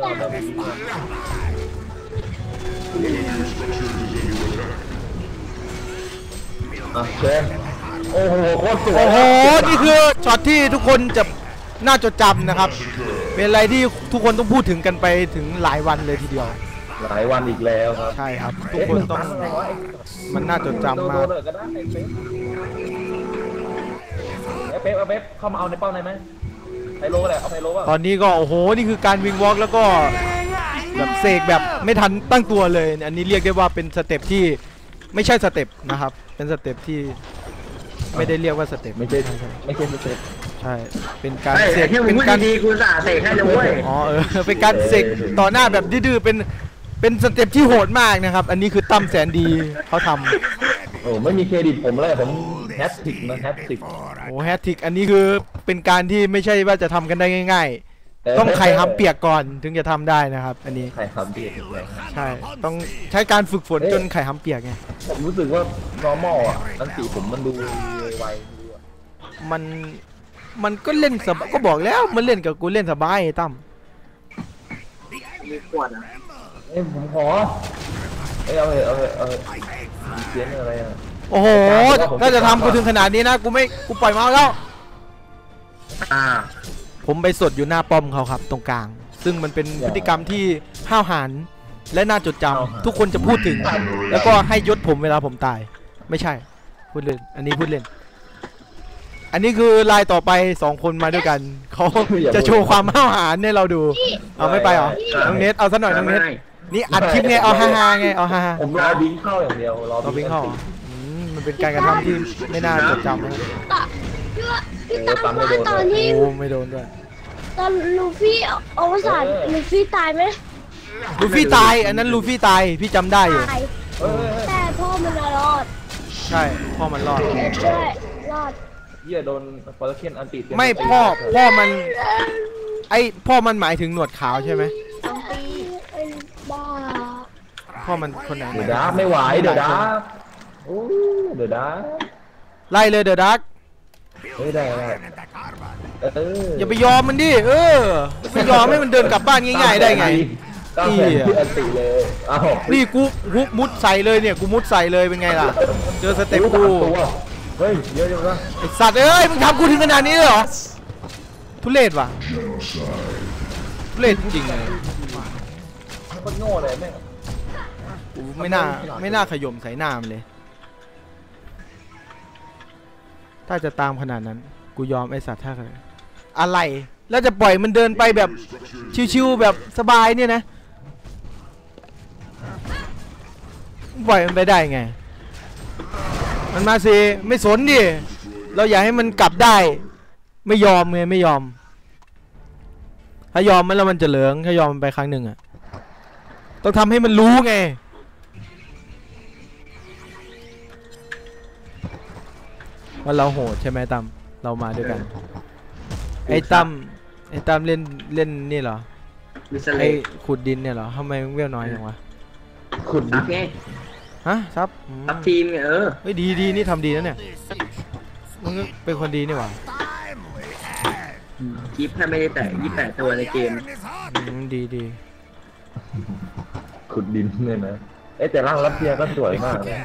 เชนโอ้โหโคตรสวยโอ้โหนี่คือช็อตที่ทุกคนจะน่าจดจำนะครับเป็นอะไรที่ทุกคนต้องพูดถึงกันไปถึงหลายวันเลยทีเดียวหลายวันอีกแล้วครับใช่ครับทุกคนต้องมันน่าจดจำมากก็ได้เป๊ปเข้ามาเอาในเป้าได้ไหมไฮโลแหละเอาไฮโลป่ะตอนนี้ก็โอ้โหนี่คือการวิงวอล์กแล้วก็แบบเสกแบบไม่ทันตั้งตัวเลยอันนี้เรียกได้ว่าเป็นสเต็ปที่ไม่ใช่สเต็ปนะครับเป็นสเต็ปที่ไม่ได้เรียกว่าสเต็ปไม่ใช่สเต็ปใช่เป็นการเฮ้ยเสกที่มึงเป็นพูดการดีๆกูสาเสกให้เลยเว้ยอ๋อเป็นการเสกต่อหน้าแบบดื้อๆเป็นสเต็ปที่โหดมากนะครับอันนี้คือตั้มแสนดีเขาทำโอ้ไม่มีเครดิตผมเลยผมแฮชติกนะแฮชติกโอ้แฮตทริกอันนี้คือเป็นการที่ไม่ใช่ว่าจะทำกันได้ง่ายๆต้องไข่ห้ำเปียกก่อนถึงจะทำได้นะครับอันนี้ไข่ทำเปียกเลยใช่ต้องใช้การฝึกฝนจนไข่ห้ำเปียกไงผมรู้สึกว่า normal อ่ะนั่นสีผมมันดูไวมันก็เล่นสบายก็บอกแล้วมันเล่นกับกูเล่นสบายไอ้ตั้มมีขวดอะผมขอเอาเสียงอะไรอ่ะโอ้โหถ้าจะทำกูถึงขนาดนี้นะกูปล่อยเมาส์แล้ว ผมไปสดอยู่หน้าป้อมเขาครับตรงกลาง ซึ่งมันเป็นพฤติกรรมที่ห้าวหาญและน่าจดจำทุกคนจะพูดถึง แล้วก็ให้ยศผมเวลาผมตายไม่ใช่พูดเล่นอันนี้พูดเล่น อันนี้คือลายต่อไป2คนมาด้วยกันเขาจะโชว์ความห้าวหาญให้เราดูเอาไม่ไปเหรอน้องเนทเอาซะหน่อยน้องเนทนี่อัดคลิปไงเอาฮาๆไงเอาฮาผมรอบิงเข้าอย่างเดียวรอเราบิงเข้ามันเป็นการกระทำที่ไม่น่าจดจำนะพี่ตันว่าตอนที่โอ้ไม่โดนด้วยตอนลูฟี่อวสานลูฟี่ตายไหมลูฟี่ตายอันนั้นลูฟี่ตายพี่จำได้อยู่ตายแต่พ่อมันรอดใช่พ่อมันรอดใช่รอดเยี่ยโดนฟอร์เคนอันติไม่พ่อมันพ่อมันหมายถึงหนวดขาวใช่ไหมไอ้บ้าพ่อมันคนไหนเดี๋ยวดาร์กไม่ไหวเดี๋ยวดาร์กโอ้เดี๋ยวดาร์กไล่เลยเดอะดักเฮ้ยได้อย่าไปยอมมันดิไปยอมให้มันเดินกลับบ้านง่ายๆได้ไงก็แผนที่อันติเลยอ้าวนี่กูมุดใส่เลยเนี่ยกูมุดใส่เลยเป็นไงล่ะเจอสเต็ปกูเฮ้ยเยอะจังวะไอสัตว์เอ้ยมึงทำกูถึงขนาดนี้เลยเหรอทุเรศว่ะทุเรศจริงเลยคนโง่เลยแม่งกูไม่น่าขย่มใส่หน้ามันเลยถ้าจะตามขนาดนั้นกูยอมไอสัตว์ท่าอะไรแล้วจะปล่อยมันเดินไปแบบชิวๆแบบสบายเนี่ยนะปล่อยมันไปได้ไงมันมาสิไม่สนดิเราอยากให้มันกลับได้ไม่ยอมไงไม่ยอมถ้ายอมมันแล้วมันจะเหลืองถ้ายอมมันไปครั้งหนึ่งอ่ะต้องทำให้มันรู้ไงว่าเราโหดใช่ไหมตั้มเรามาด้วยกันไอ้ตั้มเล่นนี่เหรอไอ้ขุดดินเนี่ยเหรอทำไมมึงเวลน้อยจังวะขุดซับไงฮะซับซับทีมไงเฮ้ยดีนี่ทำดีนะเนี่ยมึงเป็นคนดีนี่หว่าคลิปแค่ไม่ได้แตะ28 ตัวในเกมดีขุดดินเนี่ยนะแต่ร่างรัสเซียก็สวยมากเลย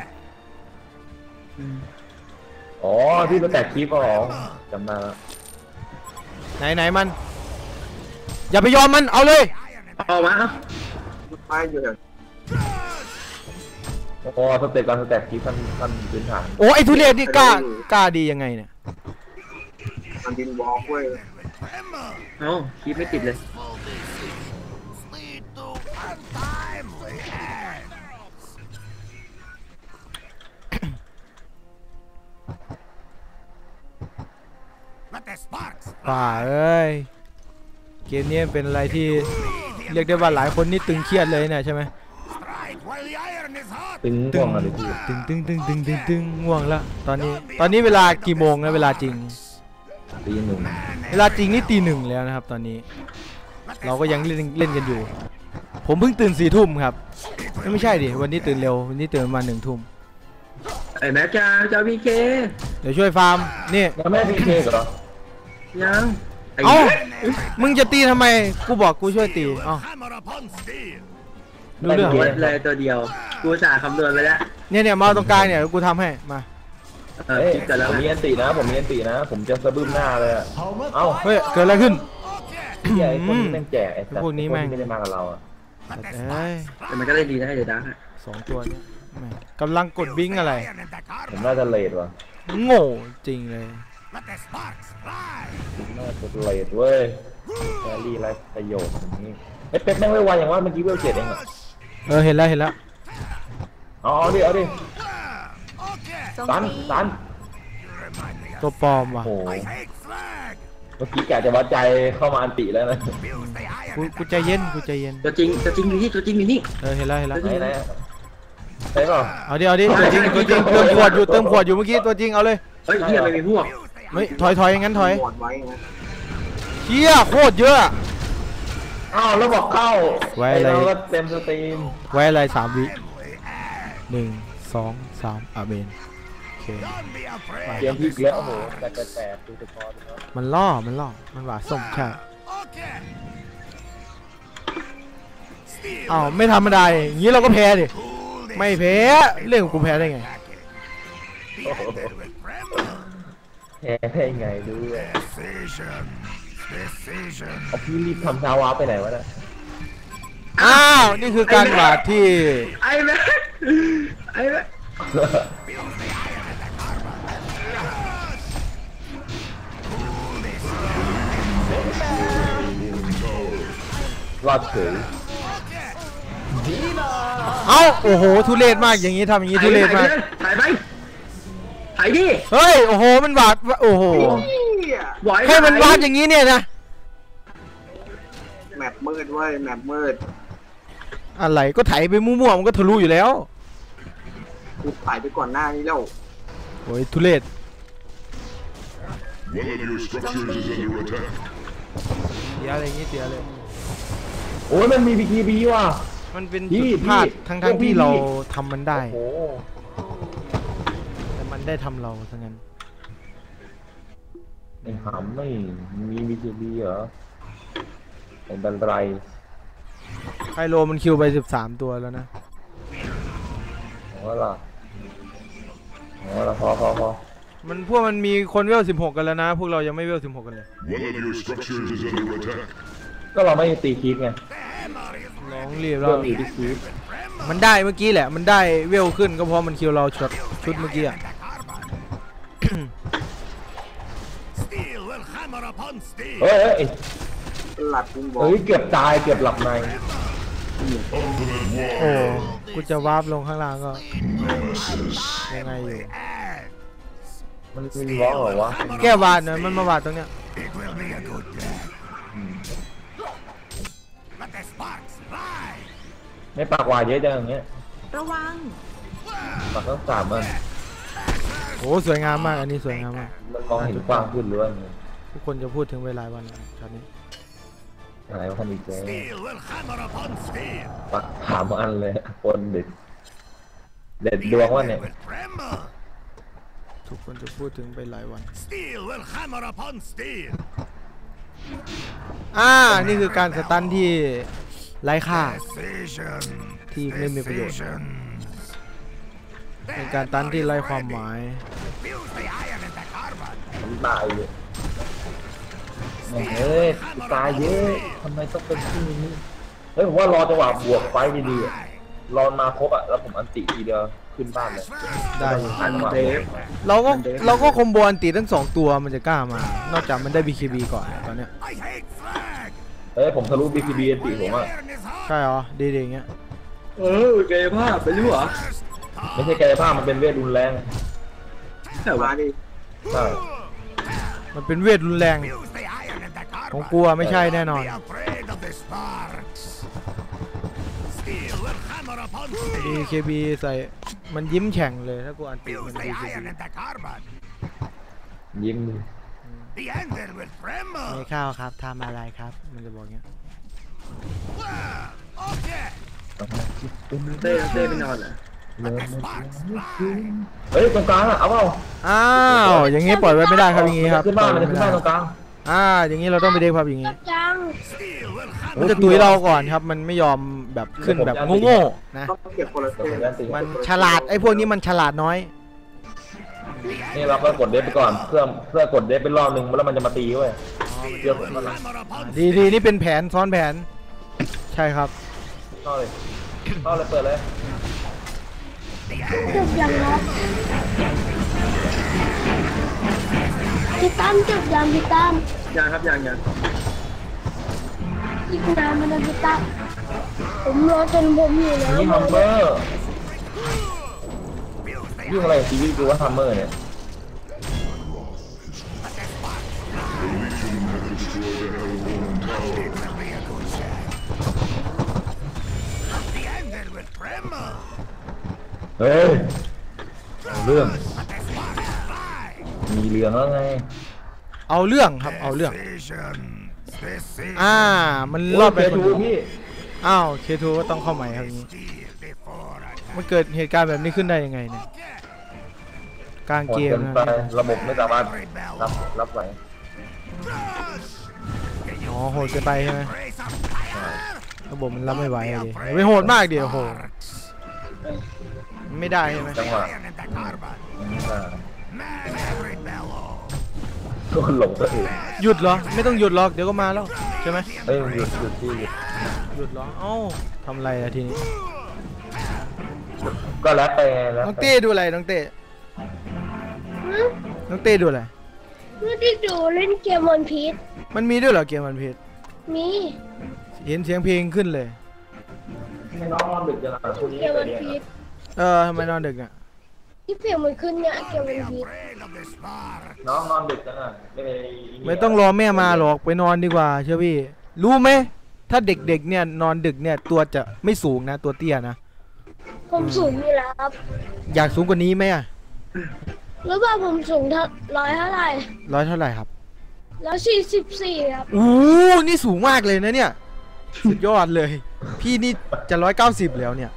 อ๋อที่มันแตกคลิปอ๋อจำได้แล้วไหนมันอย่าไปยอมมันเอาเลยเอามาไปอยู่เลยโอ้สเต็ปการสแต็กคลิปมันพื้นฐานโอ้ไอ้ทุเรศนี่กล้าดียังไงเนี่ยมันดินวอล์กเว้ยคลิปไม่ติดเลยป่าเอ้ยเกมนี้เป็นอะไรที่เรียกได้ว่าหลายคนนี่ตึงเครียดเลยเนี่ยใช่ไหมตึงง่วงอะไรพี่ตึงง่วงแล้วตอนนี้เวลากี่โมงนะเวลาจริงตีหนึ่งเวลาจริงนี่ตี 1แล้วนะครับตอนนี้เราก็ยังเล่นกันอยู่ผมเพิ่งตื่น4 ทุ่มครับไม่ใช่ดิวันนี้ตื่นเร็ววันนี้ตื่นมา1 ทุ่มไอ้แม่จ้าพีเคเดี๋ยวช่วยฟาร์มนี่แม่พีเคเหรอยังเอ้ามึงจะตีทำไมกูบอกกูช่วยตีเอ้าดูเรื่องเลยตัวเดียวกูจ่าคำนวณไปแล้วเนี่ยมาตรงกลางเนี่ยกูทำให้มาผมมีอันตีนะผมจะสะบึ้มหน้าเลยเอ้าเฮ้ยเกิดอะไรขึ้นไอ้คนนี้แม่งแจกไอ้พวกนี้แม่งไม่ได้มากับเราแต่มันก็ได้ดีนะเดี๋ยวดัก 2 ตัวนี้กำลังกดบิงอะไรผมน่าจะเลดว่ะโง่จริงเลยน่าจะเลดเว้ยแครี่ไรประโยชน์อย่างนี้เป๊ะแม่งไม่ไวอย่างว่าเมื่อกี้เวล7เองเห็นแล้วเอาดิตันตัวปลอมว่ะโอ้เมื่อกี้แกจะวัดใจเข้ามาอันติแล้วนะกูใจเย็นตัวจริงอยู่นี่เห็นแล้วไหนใช่ป่ะเอาดิตัวจริงเติมขวดอยู่เมื่อกี้ตัวจริงเอาเลยเฮ้ยเฮียไม่มีพวกไม่ถอยอย่างนั้นถอยเฮียโคตรเยอะอ้าวแล้วบอกเข้าไว้อะไรเต็มสตรีมไว้อะไร3 วิ1 2 3อาเมนโอเคเกมพลิกแล้วโอ้โหแต่ดูตะกอนมันล่อมันหวาส้มใช่อ้าวไม่ธรรมดาอย่างนี้เราก็แพ้ดิไม่แพ้เรื่องของกูแพ้ได้ไงแพ้ได้ไงด้วยเอาพี่รีบทำชาวาไปไหนวะเนี่ยอ้าวนี่คือการหวาดที่ไอ้แม่รอดเฉยเอ้าโอ้โหทุเรศมากอย่างนี้ทำอย่างนี้ทุเรศมากถ่ายดิเฮ้ยโอ้โหมันบาดโอ้โหให้มันบาดอย่างนี้เนี่ยนะแมปมืดเว้ยแมปมืดอะไรก็ถ่ายไปมั่วๆมันก็ทะลุอยู่แล้วกูถ่ายไปก่อนหน้านี้แล้วโอ้ยทุเรศเสียอะไรอย่างงี้เสียเลยโอ้ยมันมี BKB ว่ะมันเป็นจุดพลาดทั้งที่เราทำมันได้โอ้โหแต่มันได้ทำเราทั้งนั้นไอ้หำไม่มีBKBเหรอไอ้บันไรไคโลมันคิวไป13 ตัวแล้วนะพอพอมันพวกมันมีคนเวล16กันแล้วนะพวกเรายังไม่เวล16กันเลย One of your structures is under attack. ก็เราไม่ตีคีบไงร้องเรียบเรื่เราองอยู่ที่คีบมันได้เมื่อกี้แหละมันได้เวลขึ้นก็เพราะมันคิวเราชุดเมื่อกี้อะ Steel will hammer upon steel. เฮ้ยหลับกุ้งบอเฮ้ยเกือบตายเกือบหลับใน Ultimate โอ้ war. กูจะวาร์ปลงข้างล่างก็ยังไงอยู่มันมีร้องเหรอวะแก้วาดนะมันมาวาดตรงเนี้ย It will be a good day. Let the sparks fly. ไม่ปากวายเยอะจังอย่างเงี้ยระวังปากต้องสามมันโอ้สวยงามมากอันนี้สวยงามมากมันมองเห็นกว้างขึ้นหรือว่าไงทุกคนจะพูดถึงเวลาวันตอนนี้อะไรวะคันอีกแจ๊ Steel will hammer upon steel. ปากถามอันเลยคนเด็ดดวงว่าเนี่ย Will tremble. ทุกคนจะพูดถึงไปหลายวัน Steel will hammer upon steel. นี่คือการสตันที่ไร้ค่า Decision. ที่ไม่มีประโยชน์ Decisions. เป็นการตันที่ไร้ความหมาย Fuse the iron and the carbon. มันตายเลยเฮ้ยตายเยอะทำไมต้องเป็นที่นี้เฮ้ยผมว่ารอจังหวะบวกไฟดีๆอะรอมาครบอะแล้วผมอันติทีเดียวขึ้นบ้านเลยได้อยู่อันเดฟเราก็คอมโบอันตีทั้ง2 ตัวมันจะกล้ามา นอกจากมันได้ BKB ก่อนตอนเนี้ย I hate flag. เฮ้ยผมทะลุ BKB อันติผมอะ Iron is hot. ใช่เหรอดีๆอย่างเงี้ยเกย์ภาพไปรู้เหรอไม่ใช่กายภาพมันเป็นเวทรุนแรงแต่ว่าดิใช่มันเป็นเวทรุนแรง Fuse the iron and the carbon. ของกลัวไม่ใช่แน่นอน Be afraid of the sparks. Steel will hammer upon steel. BKB ใส่มันยิ้มแฉ่งเลยถ้ากูอันตีมัน Fuse the BKB iron and the carbon. ยิ้ม The ender will ไม่ tremble. ข้าวครับทำอะไรครับ มันจะบอกเงี้ย Well, okay. เต้ไปนอนเหรอ Let the sparks fly. เฮ้ยตรงกลางอะเอาเปล่าอ้าวอย่างงี้ปล่อยไว้ไม่ได้ครับอย่างงี้ครับขึ้นบ้านมันจะขึ้นบ้านตรงกลางอย่างงี้เราต้องไปเด็กครับอย่างงี้จัง Steel will มัน hammer. จะตุยเราก่อนครับ มันไม่ยอมแบบขึ้นแบบโง่ๆนะต้องเก็บคนละเดี๋ยวผมจะอันติมันฉลาดไอ้พวกนี้มันฉลาดน้อยนี่เราก็กดเดฟไปก่อนเพื่อกดเดฟไปรอบนึงแล้วมันจะมาตีเว้ยเดี๋ยวผมมาละ Hammer upon ดีนี่เป็นแผนซ้อนแผน ใช่ครับเข้าเลยเปิดเลยจบยังเนาะพี่ตั้มจบยังพี่ตั้มยังครับยังอีกนานมันนะพี่ตั้มผมรอจนผมอยู่แล้วนี่ฮัมเมอร์ยุ่งอะไรกับชีวิตกูว่าฮัมเมอร์เนี่ย the ender will tremble. เฮ้ยเรื่อง Let the sparks fly. มีเรื่องแล้วไงเอาเรื่องครับเอาเรื่อง Decision. Decision. มันรอดไปคนทูเดียวพี่เคทูก็ต้องเข้าใหม่ครับอย่างนี้ Steel before attack. มันเกิดเหตุการณ์แบบนี้ขึ้นได้ยังไงเนี่ย Okay. กลางหมดเกมเกินนะไประบบไม่สามารถรับไหวอ๋อโหดเกินไปใช่ไหม Race of fire. ระบบมันรับไม่ไหวเลยไม่โหดมากเดียวโหมันไม่ได้ใช่ไหมจังหวะ Iron and the carbon. Man every bellow. ก็หลงตัวเองหยุดเหรอไม่ต้องหยุดหรอกเดี๋ยวก็มาแล้วใช่ไหมเฮ้ยหยุดที่หยุดหยุดเหรอทำอะไรอะทีนี้ก็แล้วไปไงแล้วน้องเต้ดูอะไรน้องเต้น้องเต้ดูอะไรไม่ได้ดูเล่นเกมวันพีชมันมีด้วยเหรอเกมวันพีชมีเห็นเสียงเพลงขึ้นเลยไม่น้องนอนดึกจังอ่ะช่วงนี้เกมไปวันเรียนพีชทำไมนอนดึกอ่ะที่เพลงมันขึ้นเนี่ยเกมวันพีช Afraid of the sparks. น้องนอนดึกจังอ่ะไม่ต้องรอแม่มาหรอกไปนอนดีกว่าเชื่อพี่รู้ไหมถ้าเด็กๆเนี่ยนอนดึกเนี่ยตัวจะไม่สูงนะตัวเตี้ยนะผมสูงอยู่แล้วครับอยากสูงกว่านี้ไหมอะหรือว่าผมสูงเท่าเท่าไหร่ร้อยเท่าไหร่ครับ 144ครับโอ้นี่สูงมากเลยนะเนี่ยสุดยอดเลย พี่นี่จะ190แล้วเนี่ย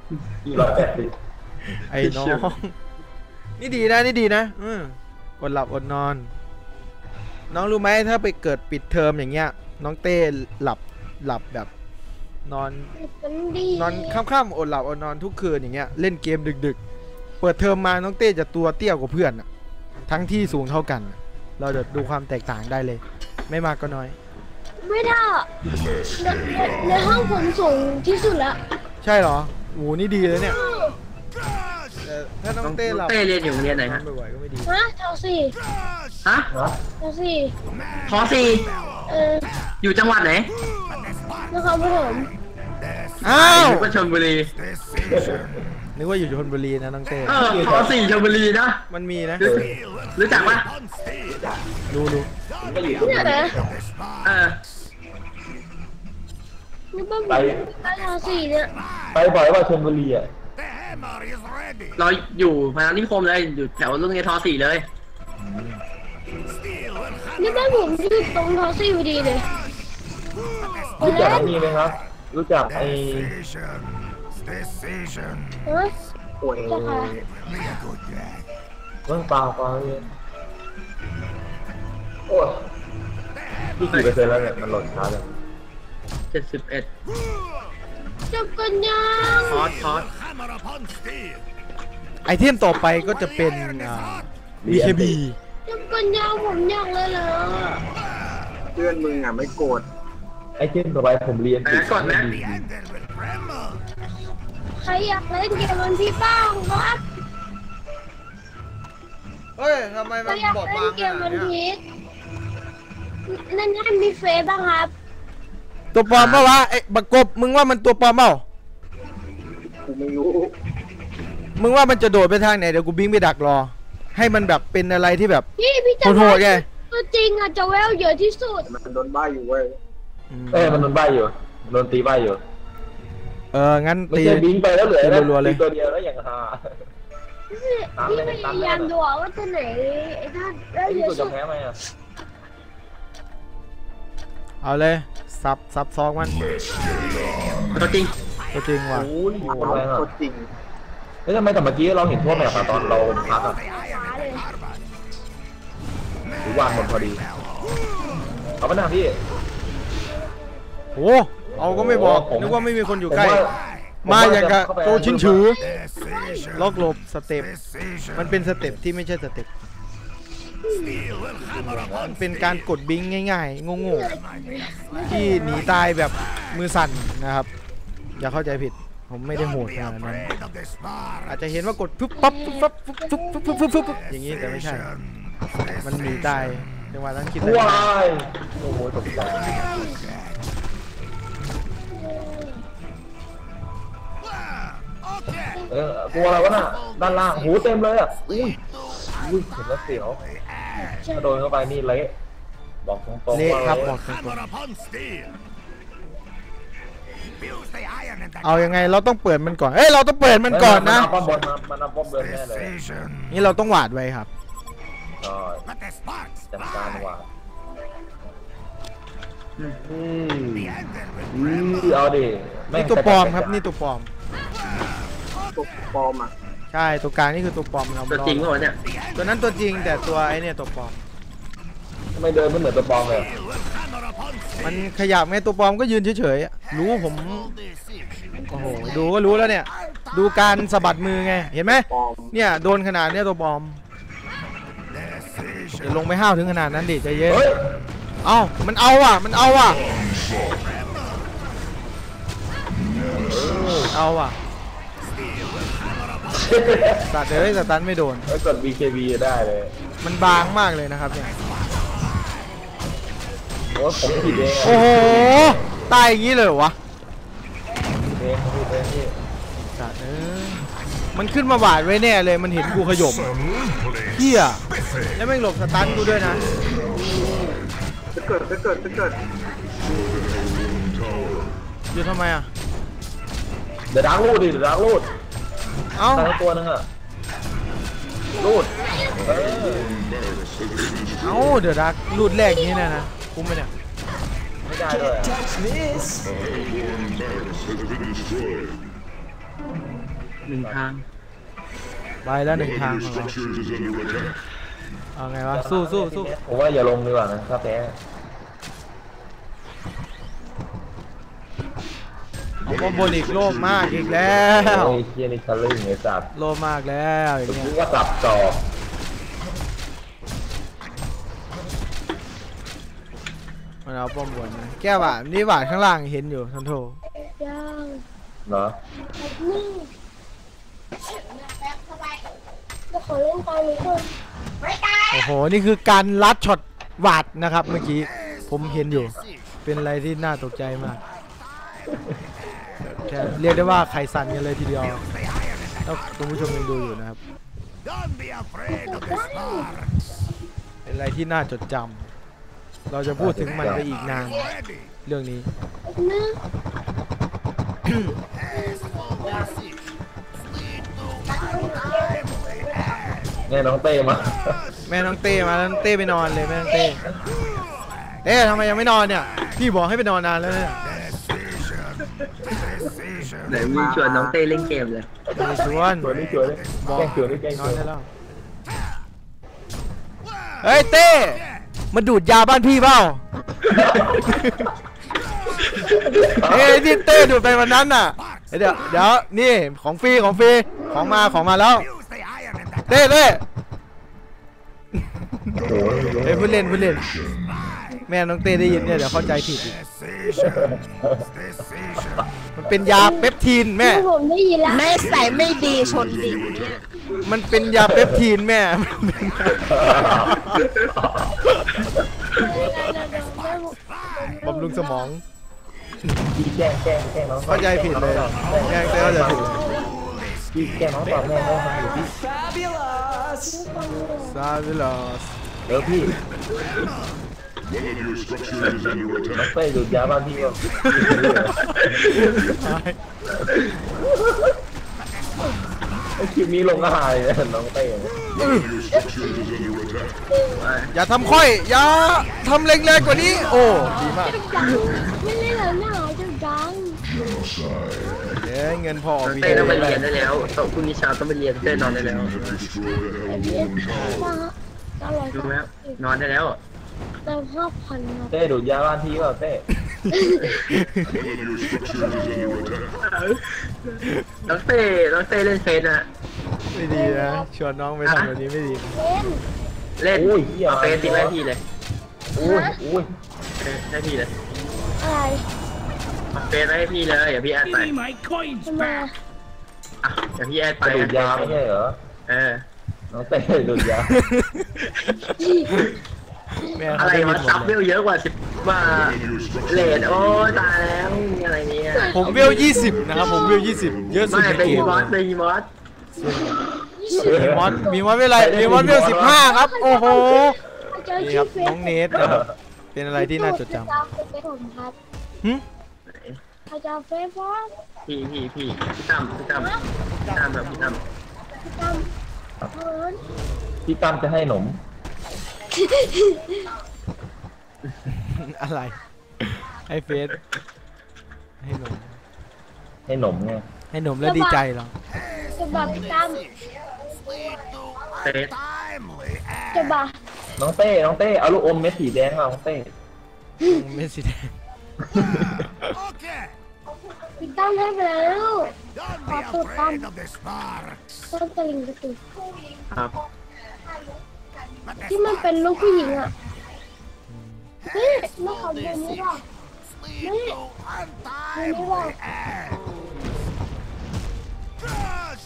180 ไอ้น้อง นี่ดีนะนี่ดีนะอดหลับอดนอน น้องรู้ไหมถ้าไปเกิดปิดเทอมอย่างเงี้ย น้องเต้หลับแบบ นอนมันดีนอนค่ำๆอดหลับอดนอนทุกคืนอย่างเงี้ยเล่นเกมดึกๆ เปิดเทอมมาน้องเต้จะตัวเตี้ยกว่าเพื่อนอะทั้งที่สูงเท่ากัน เราจะดูความแตกต่างได้เลย ไม่มากก็น้อยไม่ได้ในห้องผมสูงที่สุดละใช่เหรอโหนี่ดีเลยเนี่ยแต่ถ้าน้องเต้หลับเต้เรียนอยู่โรงเรียนไหนฮะบ่อยๆก็ไม่ดีฮะแถวสี่ฮะแถวสี่ทอสี่ อยู่จังหวัดไหนนครปฐมอ้าวอยู่ก็ชลบุรีนึกว่าอยู่ชลบุรีนะน้องเต้ทอสี่ชลบุรีนะมันมีนะรู้จักปะรู้เนี่ยนะเออนี่บ้านผมไปแถวสี่เนี่ยไปบ่อยว่าชลบุรีอ่ะ The hammer is ready. เราอยู่พนัสนิคมเลยอยู่แถวโรงเรียนทอสี่เลย Steel will นี่บ้านผมอยู่ตรงแถวสี่พอดีเลยรู้จักไอ้นี่ไหมครับ รู้จักไอ้ Decision. ฮะโอ้ยจะค่ะ Be a good lad. เรื่องเปล่าเลยโอ้ยนี่กี่เปอร์เซ็นต์แล้วเนี่ยมันโหลดช้าเลย 71 จบกันยังทอส Hammer upon steel. ไอเทมต่อไปก็จะเป็นBKB จบกันยังผมอยากเลยเหรอเพื่อนมึงอ่ะไม่โกรธไอ้เช่นต่อไปผมเรียนก่อนนะ The handle will tremble. ใครอยากเล่นเกมวันพี่บ้างครับเฮ้ยทำไมใคมัรนอยากบอดเล่บาน งเกขมนาวัดนเนี้ยพีชนั่นให้มีเฟซบ้างครับตัวปลอมเปล่าวะไอ้บักกบมึงว่ามันตัวปลอมเปล่ากูไม่รู้มึงว่ามันจะโดดไปทางไหนเดี๋ยวกูบิงไปดักรอ ให้มันแบบเป็นอะไรที่แบบพี่จะโหดๆไงตัวจริงอ่ะจะแววเยอะที่สุดมันโดนบ้าอยู่เว้ยมันโดนใบอยู่โดนตีใบอยู่งั้นไม่ตีใช่บิงไปแล้วเหลือรัวๆเลยตัวเดียวแล้วอย่างฮาพี่พยายามดูว่าตัวไหนไอ้ท่านแววไอ้เยที่อะสุดสุจะดแพ้ไหมอ่ะเอาเลยสับซองมันตัวจริงตัวจริงว่ะโอ้ยคนแรงอ่ะตัวจริงเฮ้ยทำไมแต่เมื่อกี้เราเห็นทั่วแมปอะตอนเราพักอ่ะช้าเลยหรือวางหมดพอดีเอาไปหน้าพี่โอ้เอาก็ไม่บอกนึกว่าไม่มีคนอยู่ใกล้ มาอย่างกับโจชินฉือ Decision. ล็อกหลบสเต็ป Decision. มันเป็นสเต็ปที่ไม่ใช่สเต็ป Steel will hammer มั upon นเป็นการกดบิงง่ายๆโง่ๆที่หนีตายแบบมือสั่นนะครับ อย่าเข้าใจผิด ผมไม่ได้โหดขนาดนั้น afraid of the spark. อาจจะเห็นว่ากดปุ๊บปั๊บปุ๊บปั๊บปุ๊บปุ๊บปุ๊บปุ๊บปุ๊บปุ๊บอย่างนี้แต่ไม่ใช่ มันหนีตายจังหวะนั้นคิดอะไรว้าไม่ได้ยโอ้โหตกใจ Okay. กลัวอะไรวะน่ะด้านล่างหูเต็มเลยอ่ะอุ้ยเห็นแล้วเสียวถ้าโดนเข้าไปนี่เละบอกตรงๆเละว่าครับเละบอกตรง Hammer upon steel. Fuse the iron in the ๆเอายังไงเราต้องเปิดมันก่อน เอ้ยเราต้องเปิดมันก่อนนะมันเอาป้อมบนมันเอาป้อมบนแน่เลย decision. นี่เราต้องหวาดไว้ครับก็ Let the sparks จัดการ fly. ว่า The handle will เอาดิแม่นี่งตัวปลอมครับนี่ตัวปลอมตัวปลอมอ่ะใช่ตัวกลางนี่คือตัวปลอมเราตัวจริงเหรอเนี่ยตัวนั้นตัวจริงแต่ตัวไอ้เนี่ยตัวปลอมทำไมเดินไม่เหมือนตัวปลอมเลย hammer upon steel. มันขยับไงตัวปลอมก็ยืนเฉยๆอะรู้ผม โอ้โหดูก็รู้แล้วเนี่ย ดูการสะบัดมือไงเห็นไหมปลอมเนี่ยโดนขนาดเนี้ยตัวปลอมอย่าลงไปห้าวถึงขนาดนั้นดิใจเย็นเฮ้ยเอามันเอาอ่ะมันเอาอ่ะเอาอ่ะสัตว์เอ้ยสตันไม่โดนกด BKB ได้เลยมันบางมากเลยนะครับเนี่ยโอ้ผมผิดเองโอ้โหตายอย่างนี้เลยเหรอวะผิดเองพี่สัตว์เอ้ยมันขึ้นมาบาดไว้แน่เลยมันเห็นกูขยมเฮียแล้วแม่งหลบสตันกูด้วยนะจะเกิดอยู่ทำไมอ่ะเดี๋ยวดังรูดดิเดี๋ยวดังรูดเอ้าตายตัวนึงอ่ะรูดเอ้าเดี๋ยวดักรูดแรกนี้เนี่ยนะคุ้มไหมเนี่ยไม่ได้ด้วยหนึ่งทางไปแล้วหนึ่งทางของเราเอาไงวะสู้สู้สู้ผมว่าอย่าลงดีกว่านะถ้าแพ้บอมบนอีกโลภมากอีกแล้วโอ้ยเฮียนี่ทะลึ่งไอ้สัตว์โลภมากแล้วอย่างผมเงี้ยคิดว่าสับต่อมันเอาบอมบนนะแก้วหวานนี่หวานข้างล่างเห็นอยู่ทันโทยังเหรอนี่จะขอเล่นตอนนี้ก่อนโอ้โหนี่คือการลัดช็อตหวาดนะครับเมื่อกี้ผมเห็นอยู่เป็นอะไรที่น่าตกใจมากแค่เรียกได้ว่าไข่สั่นกันเลยทีเดียวถ้าคุณผู้ชมยังดูอยู่นะครับ Don't be afraid of the sparks. เป็นอะไรที่น่าจดจำเราจะพูดถึงมันไปอีกนาน Ready. เรื่องนี้นะเนี่ยน้องเต้มาแม่น้องเต้มาแล้วน้องเต้ไปนอนเลยแม่น้องเต้เต้ทำไมยังไม่นอนเนี่ยพี่บอกให้ไปนอนนานแล้วเนี่ย Decision. ไหนมีชวนน้องเต้เล่นเกมเลยไม่ได้ชวนชวนนี่ชวนนี่บอกแกล้งชวนนี่แกล้งนชอวน นได้แล้วเฮ้ยเต้มาดูดยาบ้านพี่เปล่าเฮ้ยที่เต้ดูดไปวันนั้นน่ะเดี๋ยวนี่ของฟรีของมาแล้ว Use the iron in that เต้โอ้โหเฮ้ยพูดเล่นแม่น้องเต้ได้ยินเนี่ยเดี๋ยวเข้าใจผิดอีก decision. Decision. มันเป็นยาเปปทีนแม่ผมได้ยินแล้วแม่ใส่ไม่ดีชนดิมันเป็นยาเปปทีนแม่ บำรุงสมองพี่แกล้งน้องเข้าใจผิดเลยแกล้งเต้เข้าใจผิดเลยพี่แกล้งน้องต่อแม่น้องทำอยู่พี่ซาบิลอสเดี๋ยวพี่น้องเต้ดูดยาบ้านพี่ก็ไอ้คลิปนี้ลงก็หายเลยน้องเต้อย่าทำค่อยอย่าทำแรงๆกว่านี้โอ้ดีมากไม่เล่นแล้วหนาวจังจังเดี๋ยวเงินพอน้องมีเต้ต้องไปเรียนได้แล้วตอนพรุ่งนี้เช้าต้องไปเรียนเต้นอนได้แล้วไอเบียมาอร่อยรู้ไหมนอนได้แล้วเติม5,000ครับเต้ดูดยาบ้านพี่เปล่าเต้น้องเต้เล่นเฟซนะไม่ดีนะชวนน้องไปทำแบบนี้ไม่ดีเล่นเล่นเอาเฟซติดไว้พี่เลยอุ้ยให้พี่เลยอะไรเอาเฟซไว้ให้พี่เลยอย่าพี่แอดไปทำไมอ่ะอย่าพี่แอดไปไปดูดยาไม่ใช่เหรอ น้องเต้ดูดยาแม่อะเขาไรได้ยิวะนหมซัดบเลเวย ลเยอะกว่า10ว่าเลทโอ้ตายแล้วอะไรเนี่ยผมเวล20นะครับผมเวล20เยอะสุดไม่ในเป็นเกอีมมอสเป็นอีมอสมีมอสเวลามีมอสเวล15ครับโอ้โหเจอนี่ชื่ครัอบ เฟซน้องเนทนะครับเป็นอะไรที่น่าจดจผมครับำหึอาจารย์เฟซบอสพี่ตั้มแบบพี่ตั้มพี่ตั้มเฮิร์นพี่ตั้มจะให้หนมอะไรให้เฟสให้หนมให้หนมไงให้หนมแล้วดีใจเหรอจะบอกพี่ตั้มเฟซ Timely จะบอกน้องเต้เอาลูกอมเม็ดสีแดงมาน้องเต้เม็ดสีแดง Okay. พี่ตั้มให้ไปแล้ว Don't be afraid of the sparks. ต้นตะลิงกระตุกครับ But the ที่มันเป็นลูกผู้หญิงอ่ะนี่ลูกเขาเป็นนี่ป่ะ lead to untimely end. Crush.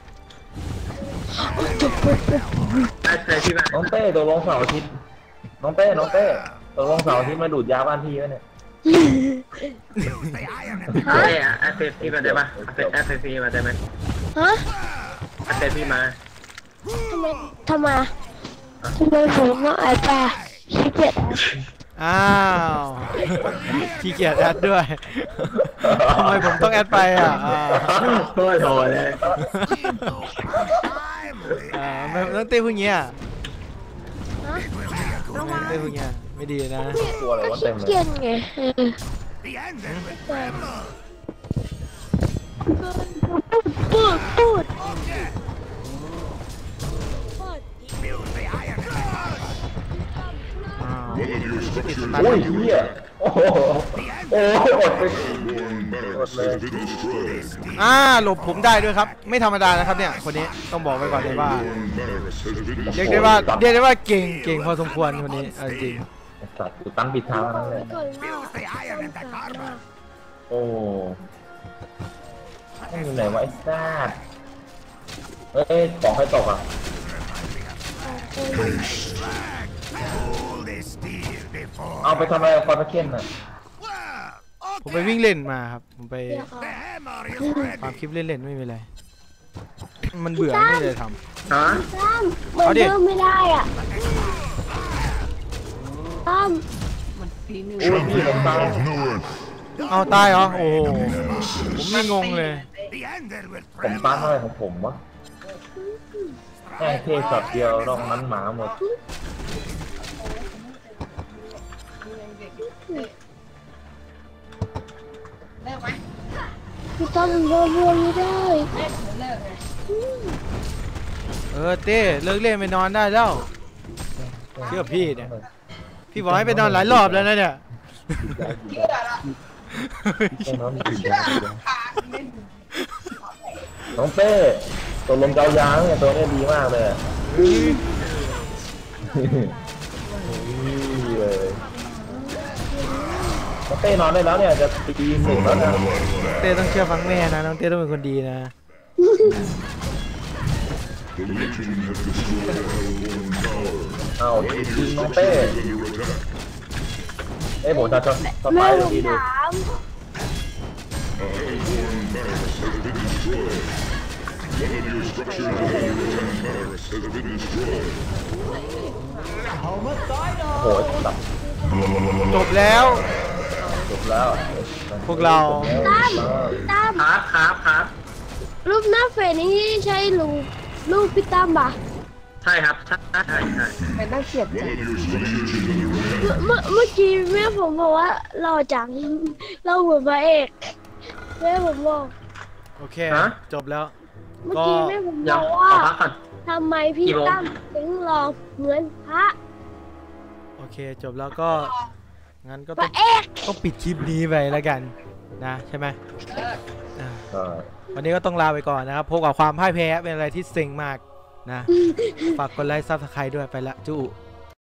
แอดไปพี่มาน้องเต้ตัวลงเสาร์อาทิตย์น้องเต้ตัวลงเสาร์อาทิตย์มาดูดยาบ้านพี่วะเนี่ย Use the iron in เต้แอดเฟซพี่มาได้ปะแอดเฟซพี่มาได้ไหมฮะแอดเฟซพี่มาทำไมผมต้องแอดไปขี้เกียจอ้าวขี้เกียจแอดด้วยทำไมผมต้องแอดไปอ่ะโคตรโหดเลย timely ไม่ต้องเต้พูดเงี้ยระวังเต้พูดเงี้ยไม่ดีนะกลัวอะไรก็วะขี้เต็มเลยเกียจไง The ender will tremble. พูด Okay. Use the iron. อ้าวโอ้ยเหี้ยโอ้โหโอ้ยอดไปอดเลยหลบผมได้ด้วยครับ ไม่ธรรมดานะครับเนี่ยคนนี้ต้องบอกไว้ก่อนเลยว่าเรียกได้ว่าเก่งพอสมควรคนนี้เอาจริงไอ้สัตว์กูตั้งปิดทางนั่นเลยก่อนว่า Use the iron and the carbon. โอ้มันอยู่ไหนวะไอ้สัตว์เอ้ยของใครตกอ่ะ Hold the steel before. เอาไปทำอะไรกับคอนเทนต์น่ะ Well, ผมไปวิ่งเล่นมาครับผมไป the hammer is ความ ready. คลิปเล่นๆไม่มีอะไรมันเบื่อไม่ได้ทฮะตั้มเหมือนเดิมไม่ได้อ่ะตั้มโอ้ยพี่ผมตายำเอาตายเหรอโอ้โหผมนี่งงเลย The ender will ผม tremble. ตั้งอะไรของผมวะแค่เทสับเดียวรองนั้นหมาหมดพี่ตั้มโดนรวมไม่ได้เต้เลิกเล่นไปนอนได้แล้วเชื่อพี่เนี่ยพี่บอกให้ไปนอนหลายรอบแล้วนะเนี่ยน้องเต้ตัวลมเกายางเนี่ยตัวนี้ดีมากเลยเลยน้องเต้นอนได้แล้วเนี่ยจะตีหนึ่งแล้วนะเต้ต้องเชื่อฟังแม่นะน้องเต้ต้องเป็นคนดีนะเอาจริงน้องเต้ผมจะสแม่ไปผมดีดูถามโอ้โหตับจบแล้วจบแล้วพวกเราตั้มครับรูปหน้าเฟซนี่ใช่รูปพี่ตั้มปะใช่ครับใช่เป็นน่าเกลียดจังเมื่อกี้แม่ผมบอกว่าหล่อจังเราเหมือนพระเอกแม่ผมบอกโอเคจบแล้วเมื่อกี้แม่ผมเดี๋บยวอกว่าขอพักก่อนทำไมพี่ตั้มถึงหล่อเหมือนพระโอเคจบแล้วก็งั้นก็พต้อระงเอกปิดคลิปนี้ไปแล้วกันนะใช่ไหมวันนี้ก็ต้องลาไปก่อนนะครับพบกับความพ่ายแพ้เป็นอะไรที่เซ็งมากนะฝากกดไลค์ซับสไครต์ด้วยไปละจู้